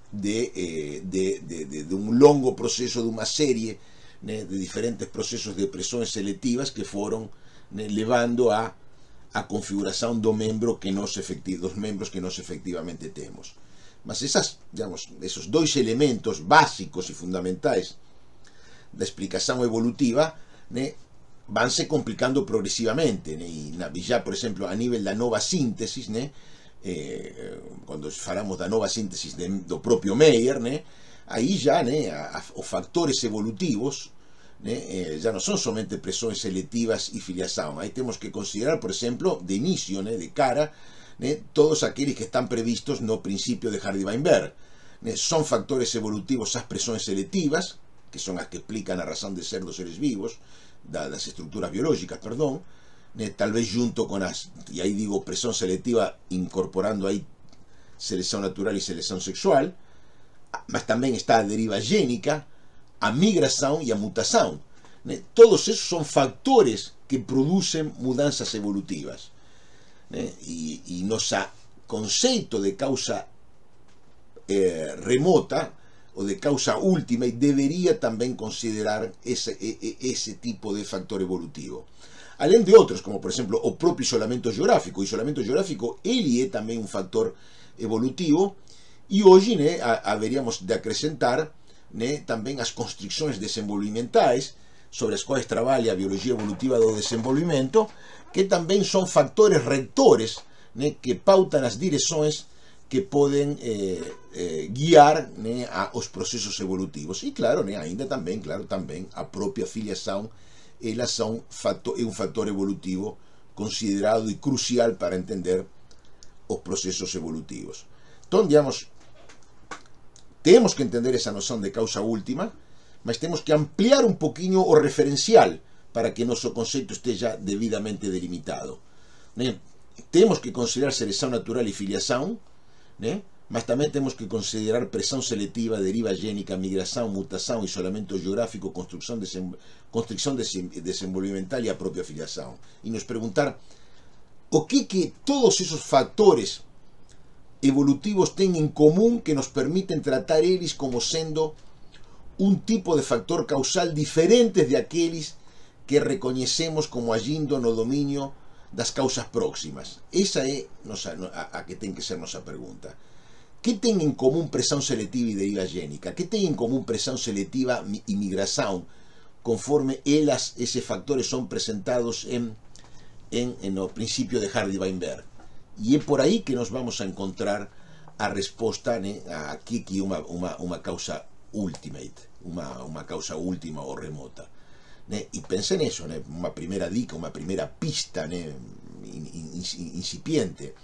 Speaker 1: un longo proceso, de unha serie de diferentes procesos de presións selectivas que foron levando a configuración dos membros que nos efectivamente temos. Mas esos dois elementos básicos e fundamentais da explicación evolutiva vanse complicando progresivamente, e já, por exemplo, a nivel da nova síntesis, quando falamos da nova síntesis do propio Meyer, aí já os factores evolutivos já non son somente presións selectivas e filiación. Aí temos que considerar, por exemplo, de inicio, de cara, todos aqueles que están previstos no principio de Hardy-Weinberg. Son factores evolutivos as presións selectivas, que son as que explican a razón de ser dos seres vivos, das estructuras biológicas, perdón, tal vez junto con y ahí digo presión selectiva, incorporando ahí selección natural y selección sexual, mas también está a deriva génica, a migración y a mutación. Todos esos son factores que producen mudanzas evolutivas. Y nuestro concepto de causa remota o de causa última debería también considerar ese tipo de factor evolutivo. Além de outros, como por exemplo o propio isolamento geográfico. O isolamento geográfico, ele é também um fator evolutivo, e hoje haveríamos de acrescentar também as constricções desenvolvimentais, sobre as quais trabalha a biologia evolutiva do desenvolvimento, que também são fatores rectores que pautam as direções que podem guiar aos processos evolutivos. E claro, ainda também a própria filiação, elas é um fator evolutivo considerado e crucial para entender os processos evolutivos. Então, digamos, temos que entender essa noção de causa última, mas temos que ampliar um pouquinho o referencial para que nosso conceito esteja devidamente delimitado. Temos que considerar seleção natural e filiação, mas também temos que considerar pressão seletiva, deriva gênica, migração, mutação, isolamento geográfico, constrição desenvolvimental e a própria filiação. E nos perguntar o que todos esses fatores evolutivos têm em comum que nos permitem tratar eles como sendo um tipo de factor causal diferente de aqueles que reconhecemos como agindo no domínio das causas próximas. Essa é a que tem que ser nossa pergunta. Que tem em comum pressão seletiva e deriva gênica? Que tem em comum pressão seletiva e migração, conforme esses fatores são apresentados no princípio de Hardy-Weinberg? E é por aí que nós vamos a encontrar a resposta aqui que uma causa ultimate, uma causa última ou remota. E pense nisso, uma primeira dica, uma primeira pista incipiente.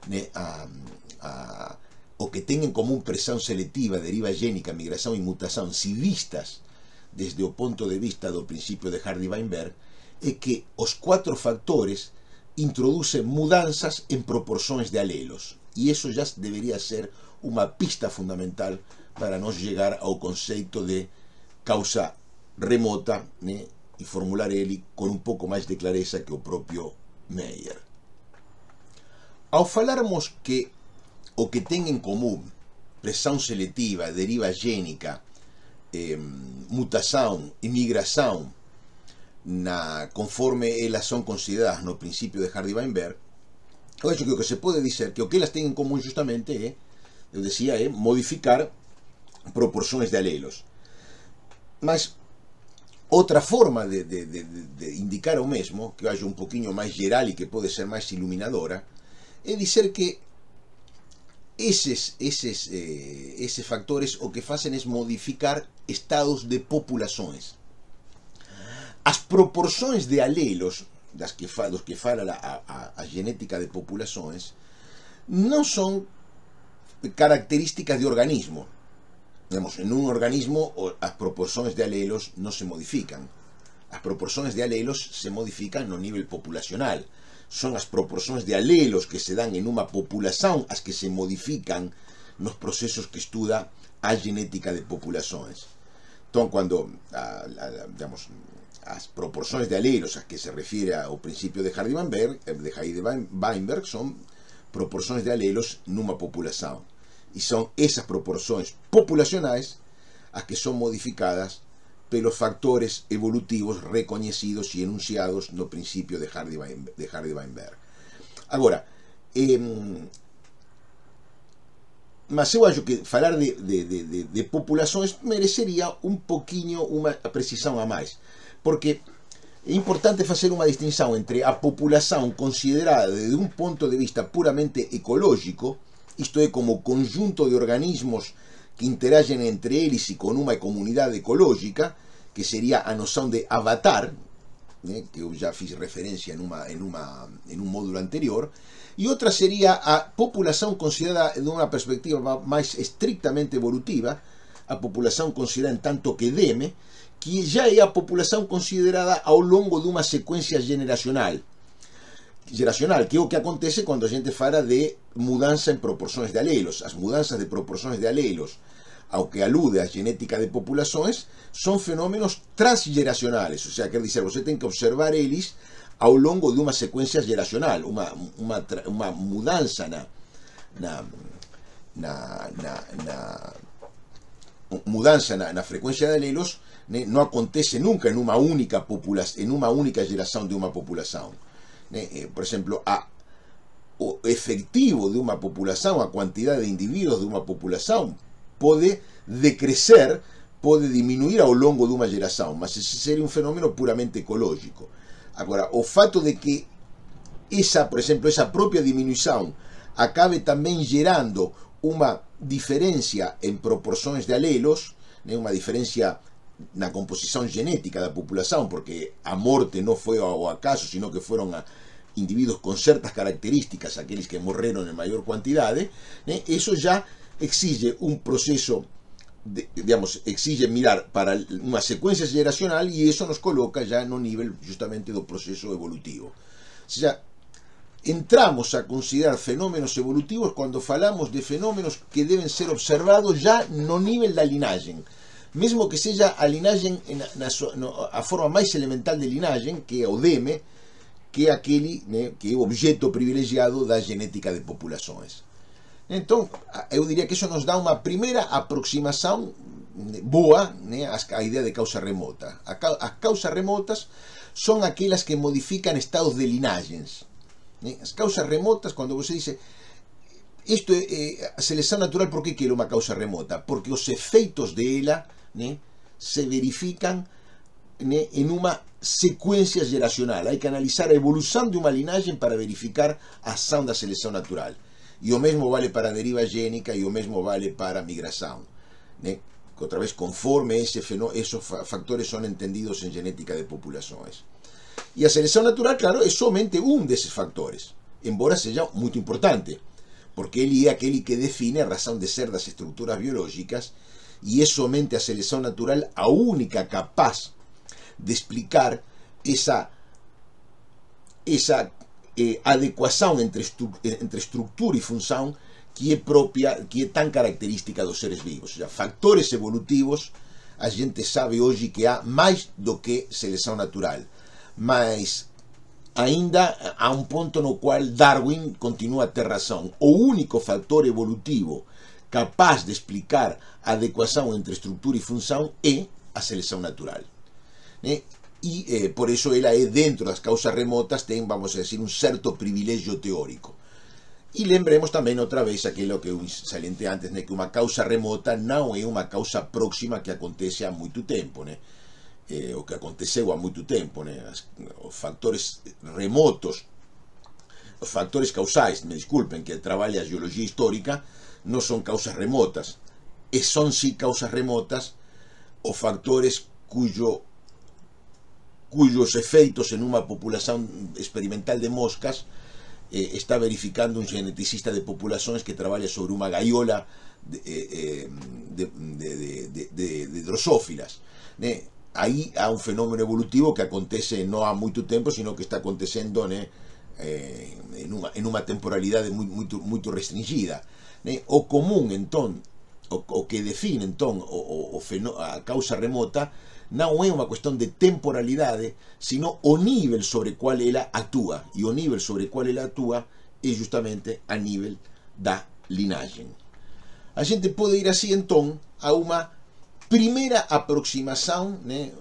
Speaker 1: O que tem em comum pressão seletiva, deriva gênica, migração e mutação, se vistas desde o ponto de vista do princípio de Hardy-Weinberg, é que os quatro factores introduzem mudanças em proporções de alelos. E isso já deveria ser uma pista fundamental para nós chegar ao conceito de causa remota, e formular ele com um pouco mais de clareza que o próprio Meyer. Ao falarmos que o que tem em comum pressão seletiva, deriva gênica, mutação e migração, conforme elas são consideradas no princípio de Hardy-Weinberg, eu acho que o que se pode dizer que o que elas têm em comum justamente eu decía, modificar proporções de alelos. Mas outra forma de indicar o mesmo, que eu acho um pouquinho mais geral e que pode ser mais iluminadora, é dizer que esses factores o que fazem é modificar estados de populações. As proporções de alelos dos que fala a genética de populações não são características de organismo. Digamos, en un organismo as proporções de alelos non se modifican. As proporções de alelos se modifican no nivel populacional. Son as proporções de alelos que se dan en unha populación as que se modifican nos procesos que estuda a genética de populações. Então, quando, digamos, as proporções de alelos a que se refere ao princípio de Heidelberg são proporções de alelos numa população. E são essas proporções populacionais as que são modificadas pelos factores evolutivos reconhecidos e enunciados no princípio de Heidelberg. Agora, mas eu acho que falar de populações mereceria um pouquinho uma precisão a mais, porque é importante fazer uma distinção entre a população considerada desde um ponto de vista puramente ecológico, isto é, como conjunto de organismos que interagem entre eles e com uma comunidade ecológica, que seria a noção de avatar, né, que eu já fiz referência em um módulo anterior, e outra seria a população considerada de uma perspectiva mais estritamente evolutiva, a população considerada em tanto que deme, que já é a população considerada ao longo de uma sequência geracional, que é o que acontece quando a gente fala de mudança em proporções de alelos. As mudanças de proporções de alelos, ao que alude a genética de populações, são fenômenos transgeracionais, ou seja, quer dizer, você tem que observar eles ao longo de uma sequência geracional, uma mudança na frequência de alelos, né, não acontece nunca em uma única geração de uma população. Né? Por exemplo, o efetivo de uma população, a quantidade de indivíduos de uma população, pode decrescer, pode diminuir ao longo de uma geração, mas esse seria um fenômeno puramente ecológico. Agora, o fato de que por exemplo, essa própria diminuição acabe também gerando uma diferença em proporções de alelos, né, uma diferença na composição genética da população, porque a morte não foi ao acaso, sino que foram indivíduos com certas características, aqueles que morreram em maior quantidade, né, isso já exige um processo, exige mirar para uma sequência geracional, e isso nos coloca já no nível justamente do processo evolutivo. Ou seja, entramos a considerar fenômenos evolutivos quando falamos de fenômenos que devem ser observados já no nível da linhagem, mesmo que seja a linhagem, a forma mais elemental de linhagem, que é o deme, que é aquele, né, que é o objeto privilegiado da genética de populações. Então, eu diria que isso nos dá uma primeira aproximação boa, né, à ideia de causa remota. As causas remotas são aquelas que modificam estados de linhagens. Né? As causas remotas, quando você diz isto é a seleção natural, por que é uma causa remota? Porque os efeitos dela, né, se verificam, né, em uma sequência geracional. Há que analisar a evolução de uma linhagem para verificar a ação da seleção natural. E o mesmo vale para a deriva gênica, e o mesmo vale para a migração. Né? Outra vez, conforme esses fatores são entendidos em genética de populações. E a seleção natural, claro, é somente um desses fatores, embora seja muito importante, porque ele é aquele que define a razão de ser das estruturas biológicas, e é somente a seleção natural a única capaz de explicar essa adequação entre estrutura e função que é própria, que é tão característica dos seres vivos. Ou seja, fatores evolutivos, a gente sabe hoje que há mais do que seleção natural, mas ainda há um ponto no qual Darwin continua a ter razão. O único fator evolutivo capaz de explicar a adequação entre estrutura e função é a seleção natural. Né? E por isso ela é, dentro das causas remotas, tem, vamos a dizer, um certo privilégio teórico. E lembremos também outra vez aquilo que eu salientei antes, né, que uma causa remota não é uma causa próxima que acontece há muito tempo, né? O que aconteceu há muito tempo, né? Os fatores remotos, os fatores causais, me desculpem, que trabalha a geologia histórica, não são causas remotas, e são sim causas remotas os fatores cujos efeitos em uma população experimental de moscas está verificando um geneticista de populações que trabalha sobre uma gaiola de drosófilas, né? Aí há um fenômeno evolutivo que acontece não há muito tempo, sino que está acontecendo, né, em uma temporalidade muito restringida. Né? O comum, então, o que define entón a causa remota non é unha cuestión de temporalidade, sino o nivel sobre cual ela actúa, e o nivel sobre cual ela actúa é justamente a nivel da linaxe. A xente pode ir así entón a unha primeira aproximación, né,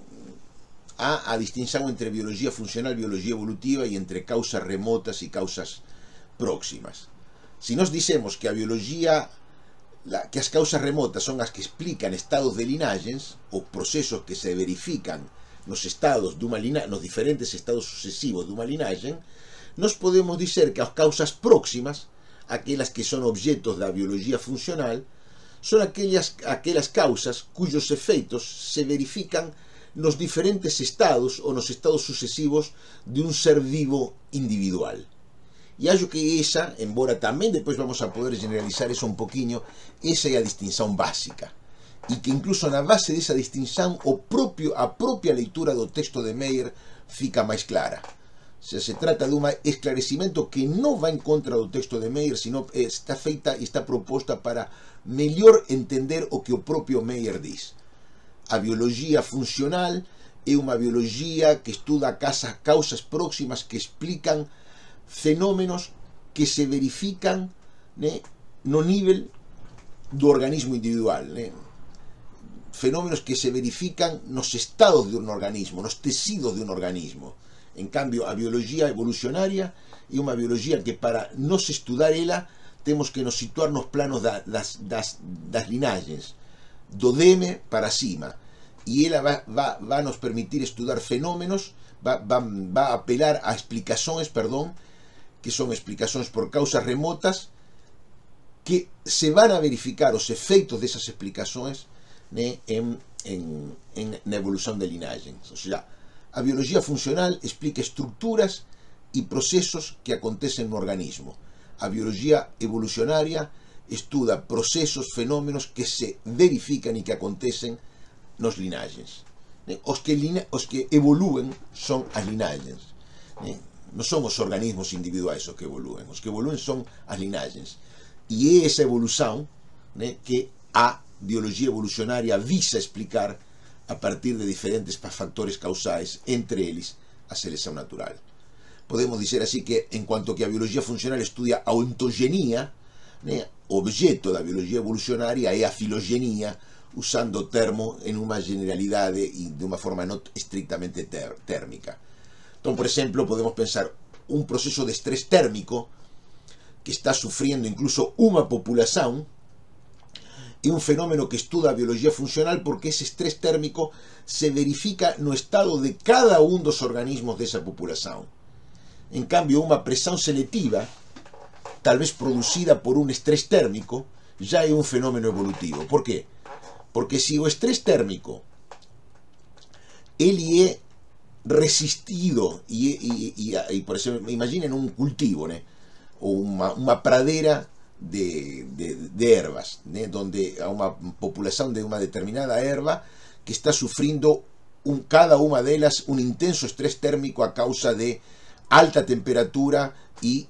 Speaker 1: a distinción entre biología funcional, biología evolutiva e entre causas remotas e causas próximas. Si nos dicemos que a biología, que as causas remotas son as que explican estados de linaxes ou procesos que se verifican nos estados nos diferentes estados sucesivos dunha linaxe, nos podemos dizer que as causas próximas, aquelas que son objetos da biología funcional, son aquelas causas cuyos efeitos se verifican nos diferentes estados ou nos estados sucesivos de un ser vivo individual. E acho que esa, embora tamén depois vamos a poder generalizar eso un poquinho, esa é a distinción básica. E que incluso na base desa distinción a propia leitura do texto de Meyer fica máis clara. Se trata de un esclarecimento que non va en contra do texto de Meyer, sino está feita e está proposta para mellor entender o que o propio Meyer diz. A biología funcional é unha biología que estuda causas próximas que explican fenómenos que se verifican, né, no nivel do organismo individual, né? Fenómenos que se verifican nos estados de un organismo, nos tecidos de un organismo. En cambio, a biología evolucionaria é unha biología que para nos estudar ela temos que nos situar nos planos das linaxes, do deme para cima, e ela va nos permitir estudar fenómenos, va a apelar a explicacións, que son explicacións por causas remotas, que se van a verificar os efeitos desas explicacións, né, na evolución de linaxes. O sea, a biología funcional explica estructuras e procesos que acontecen no organismo. A biología evolucionaria estuda procesos, fenómenos que se verifican e que acontecen nos linaxes. Os que evolúen son as linaxes. Non son os organismos individuais os que evolúen son as linaxes. E é esa evolución, né, que a biología evolucionaria visa explicar a partir de diferentes factores causais, entre eles a selección natural. Podemos dizer así que, en cuanto que a biología funcional estudia a ontogenia, né, o objeto da biología evolucionaria é a filogenía, usando o termo en unha generalidade e de unha forma non estrictamente térmica. Entón, por exemplo, podemos pensar un proceso de estrés térmico que está sufriendo incluso unha populación, é un fenómeno que estuda a biología funcional porque ese estrés térmico se verifica no estado de cada un dos organismos desa populación. En cambio, unha presión selectiva, tal vez producida por un estrés térmico, ya é un fenómeno evolutivo. Por qué? Porque si o estrés térmico ele é resistido e por exemplo, imaginen un cultivo, né, ou unha pradera de ervas, né, donde a unha populación de unha determinada erva que está sufrindo cada unha delas un intenso estrés térmico a causa de alta temperatura e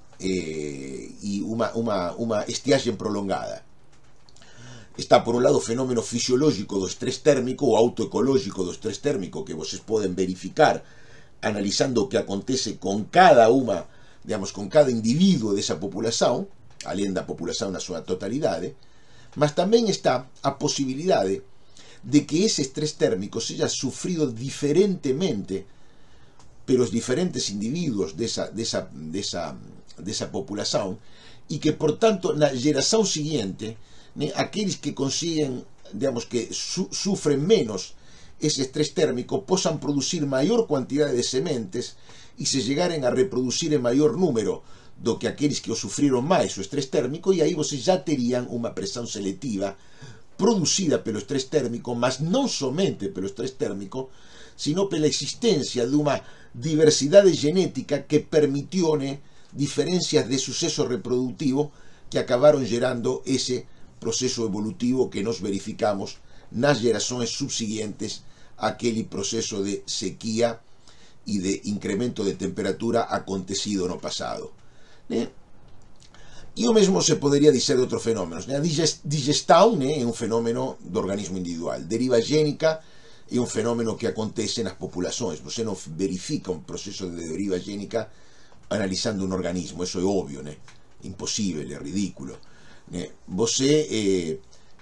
Speaker 1: unha estiaxe prolongada. Está por un lado o fenómeno fisiológico do estrés térmico, o autoecológico do estrés térmico, que vocês poden verificar analizando o que acontece con cada individuo desa populación, alén da populación na súa totalidade, mas tamén está a posibilidade de que ese estrés térmico seja sufrido diferentemente pelos diferentes individuos desa populación e que, por tanto, na geración seguinte, aqueles que consiguen, que sufren menos ese estrés térmico, posan producir maior cuantidade de sementes e se llegaren a reproducir en maior número do que aqueles que o sufriron máis o estrés térmico, e aí vocês já terían unha presión selectiva producida pelo estrés térmico, mas non somente pelo estrés térmico, sino pela existencia dunha diversidade genética que permitione diferencias de suceso reproductivo que acabaron gerando ese proceso evolutivo que nos verificamos nas gerações subsiguientes àquele proceso de sequía e de incremento de temperatura acontecido no pasado. E o mesmo se poderia dizer de outros fenómenos. A digestão é um fenômeno do organismo individual. Deriva gênica é um fenômeno que acontece nas populações. Você não verifica um processo de deriva gênica analisando um organismo. Isso é óbvio, né? Impossível, é ridículo. Né? Você...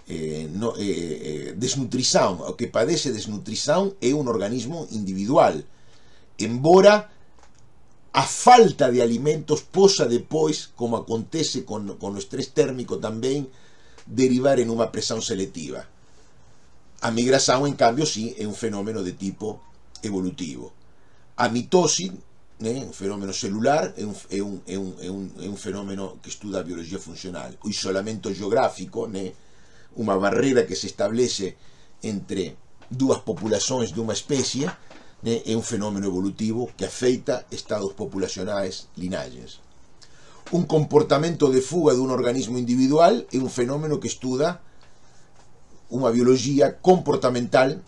Speaker 1: desnutrição, o que padece desnutrição é um organismo individual. Embora a falta de alimentos possa depois, como acontece com o estresse térmico também, derivar em uma pressão seletiva. A migração, em cambio, sim, é um fenômeno de tipo evolutivo. A mitose, né, um fenômeno celular, é um fenômeno que estuda a biologia funcional. O isolamento geográfico, né, uma barreira que se estabelece entre duas populações de uma espécie, né, é um fenômeno evolutivo que afeta estados populacionais, linhagens. Um comportamento de fuga de um organismo individual é um fenômeno que estuda uma biologia comportamental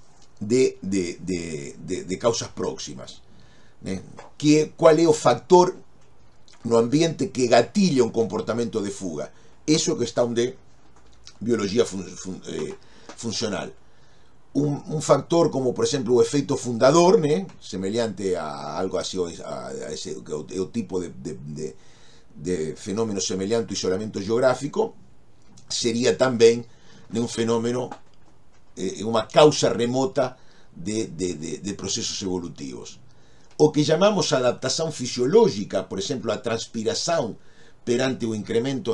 Speaker 1: de causas próximas. Né? Qual é o factor no ambiente que gatilha um comportamento de fuga? Isso é questão de biologia funcional. Un factor como, por exemplo, o efeito fundador, né, semelhante a algo assim, a esse, o tipo de fenômeno semelhante ao isolamento geográfico, seria também, né, um fenômeno, uma causa remota de processos evolutivos. O que chamamos adaptação fisiológica, por exemplo, a transpiração perante o incremento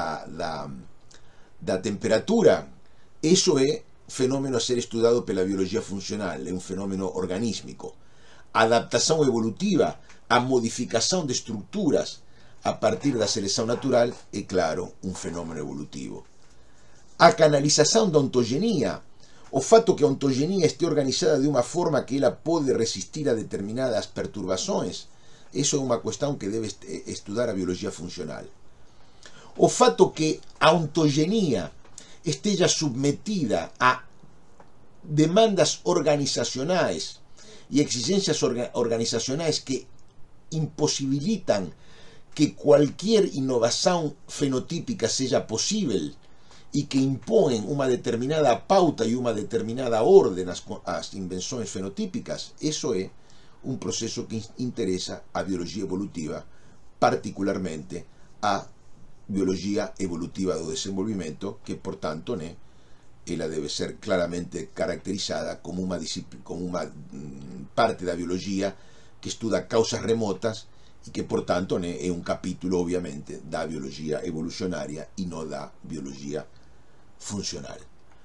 Speaker 1: da temperatura, isso é fenômeno a ser estudado pela biologia funcional, é um fenômeno organísmico. A adaptação evolutiva, a modificação de estruturas a partir da seleção natural, é claro, um fenômeno evolutivo. A canalização da ontogenia, o fato que a ontogenia esteja organizada de uma forma que ela pode resistir a determinadas perturbações, isso é uma questão que deve estudar a biologia funcional. O fato que a ontogenia esteja submetida a demandas organizacionais e exigências organizacionais que impossibilitam que qualquer inovação fenotípica seja possível e que impõem uma determinada pauta e uma determinada ordem às invenções fenotípicas, isso é um processo que interessa a biologia evolutiva, particularmente a biologia evolutiva do desenvolvimento, que, portanto, né, ela deve ser claramente caracterizada como uma parte da biologia que estuda causas remotas e que, portanto, né, é um capítulo, obviamente, da biologia evolucionária e não da biologia funcional.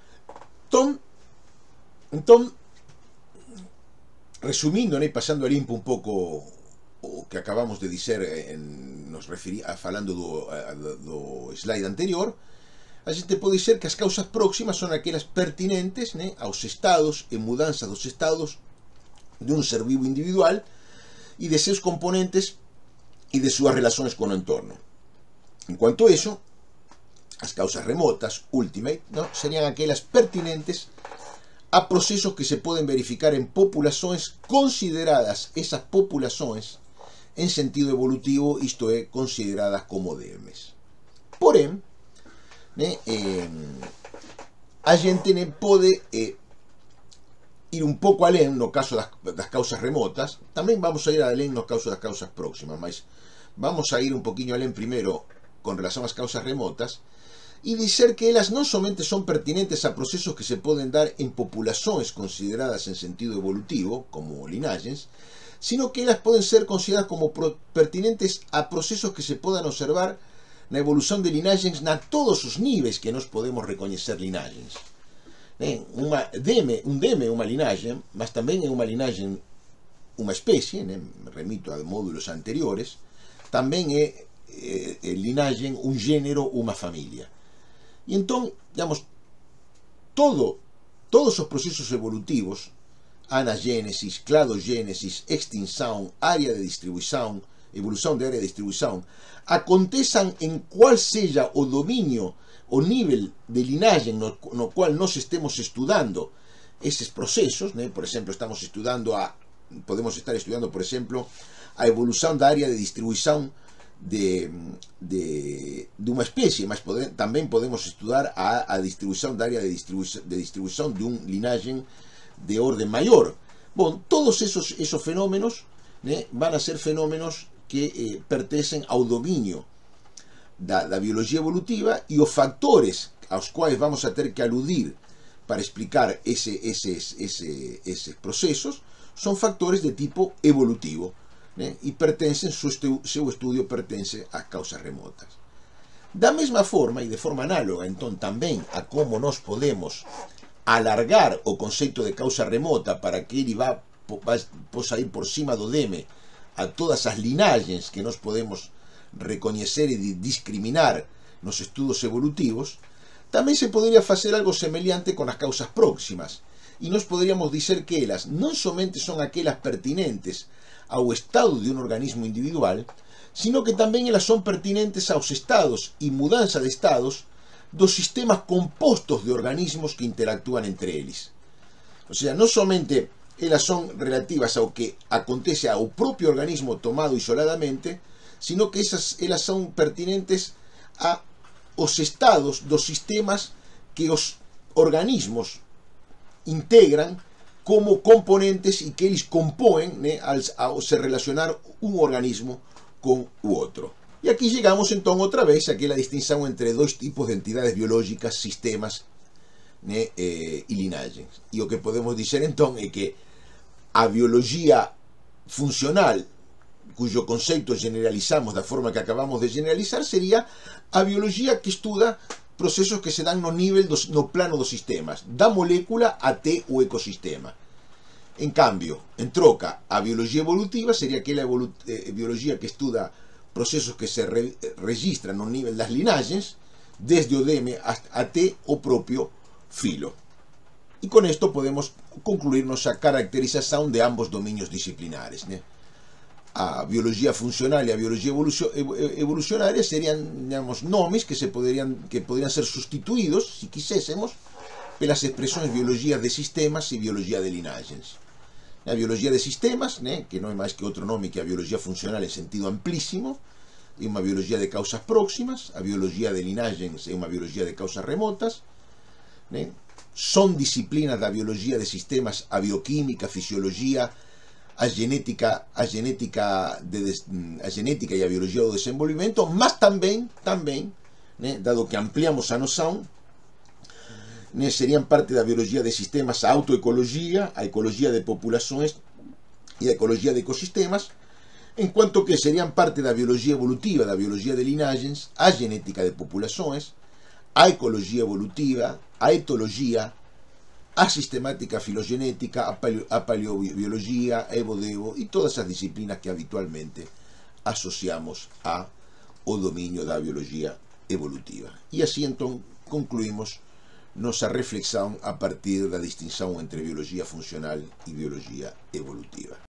Speaker 1: Então, resumindo, né, passando a limpo um pouco o que acabamos de dizer, falando do slide anterior, a gente pode dizer que as causas próximas são aquelas pertinentes, né, aos estados e mudanças dos estados de um ser vivo individual e de seus componentes e de suas relações com o entorno. Enquanto isso, as causas remotas, ultimate, ¿no?, seriam aquelas pertinentes a procesos que se podem verificar em populações consideradas essas populações em sentido evolutivo, isto é, consideradas como DMs. Porém, né, a gente, né, pode ir um pouco além no caso das causas remotas. Também vamos a ir além no caso das causas próximas, mas vamos a ir um pouquinho além primeiro com relação às causas remotas e dizer que elas não somente são pertinentes a processos que se podem dar em populações consideradas em sentido evolutivo, como linhagens, sino que elas podem ser consideradas como pertinentes a processos que se podan observar na evolução de linhagens a todos os níveis que nós podemos reconhecer linhagens. Um DM é uma linhagem, mas também é uma linhagem, uma espécie, né? Me remito a módulos anteriores, também é linhagem, um gênero, uma família. E então, digamos, todos os processos evolutivos, anagênesis, cladogênesis, extinção, área de distribuição, evolução de área de distribuição, aconteçam em qual seja o domínio, o nível de linhagem no qual nós estemos estudando esses processos, né? Por exemplo, podemos estar estudando, por exemplo, a evolução da área de distribuição uma espécie, mas também podemos estudar a distribuição da área de distribuição de linhagem de ordem maior. Bom, todos esos fenômenos, né, vão a ser fenômenos que pertencem ao domínio da biologia evolutiva, e os factores aos quais vamos a ter que aludir para explicar esses processos são factores de tipo evolutivo, né, e seu estudio pertence às causas remotas. Da mesma forma, e de forma análoga, então, também a como nós podemos alargar o conceito de causa remota para que ele possa ir por cima do deme a todas as linhagens que nós podemos reconhecer e discriminar nos estudos evolutivos, também se poderia fazer algo semelhante com as causas próximas, e nós poderíamos dizer que elas não somente são aquelas pertinentes ao estado de um organismo individual, sino que também elas são pertinentes aos estados e mudança de estados dos sistemas compostos de organismos que interactúan entre eles. Ou seja, não somente elas são relativas ao que acontece ao próprio organismo tomado isoladamente, sino que elas são pertinentes aos estados dos sistemas que os organismos integran como componentes e que eles compõem, né, ao se relacionar um organismo com o outro. E aqui chegamos então outra vez àquela distinção entre dois tipos de entidades biológicas, sistemas, né, e linhagens. E o que podemos dizer então é que a biologia funcional, cujo conceito generalizamos da forma que acabamos de generalizar, seria a biologia que estuda processos que se dan no plano dos sistemas, da molécula até o ecosistema. En cambio, en troca, a biologia evolutiva seria aquela biologia que estuda processos que se registran no nível das linhagens, desde o deme até o propio filo. E con esto podemos concluir nosa caracterización de ambos dominios disciplinares, né? A biologia funcional e a biologia evolucionaria serían, digamos, nomes que podrían ser sustituídos, si quisésemos, pelas expressões biologia de sistemas e biologia de linhagens. A biologia de sistemas, né, que non é máis que outro nome que a biologia funcional en sentido amplísimo, é unha biologia de causas próximas. A biologia de linhagens é unha biologia de causas remotas, né? Son disciplinas da biologia de sistemas a bioquímica, a fisiologia, a genética e a biologia do desenvolvimento, mas tamén, né, dado que ampliamos a noção, né, serían parte da biologia de sistemas a autoecologia, a ecologia de populações e a ecologia de ecosistemas, enquanto que serían parte da biologia evolutiva, da biologia de linhagens, a genética de populações, a ecologia evolutiva, a etologia, a sistemática filogenética, a paleobiologia, a evodevo e todas as disciplinas que habitualmente asociamos ao dominio da biologia evolutiva. E así entón concluímos nosa reflexión a partir da distinción entre biologia funcional e biologia evolutiva.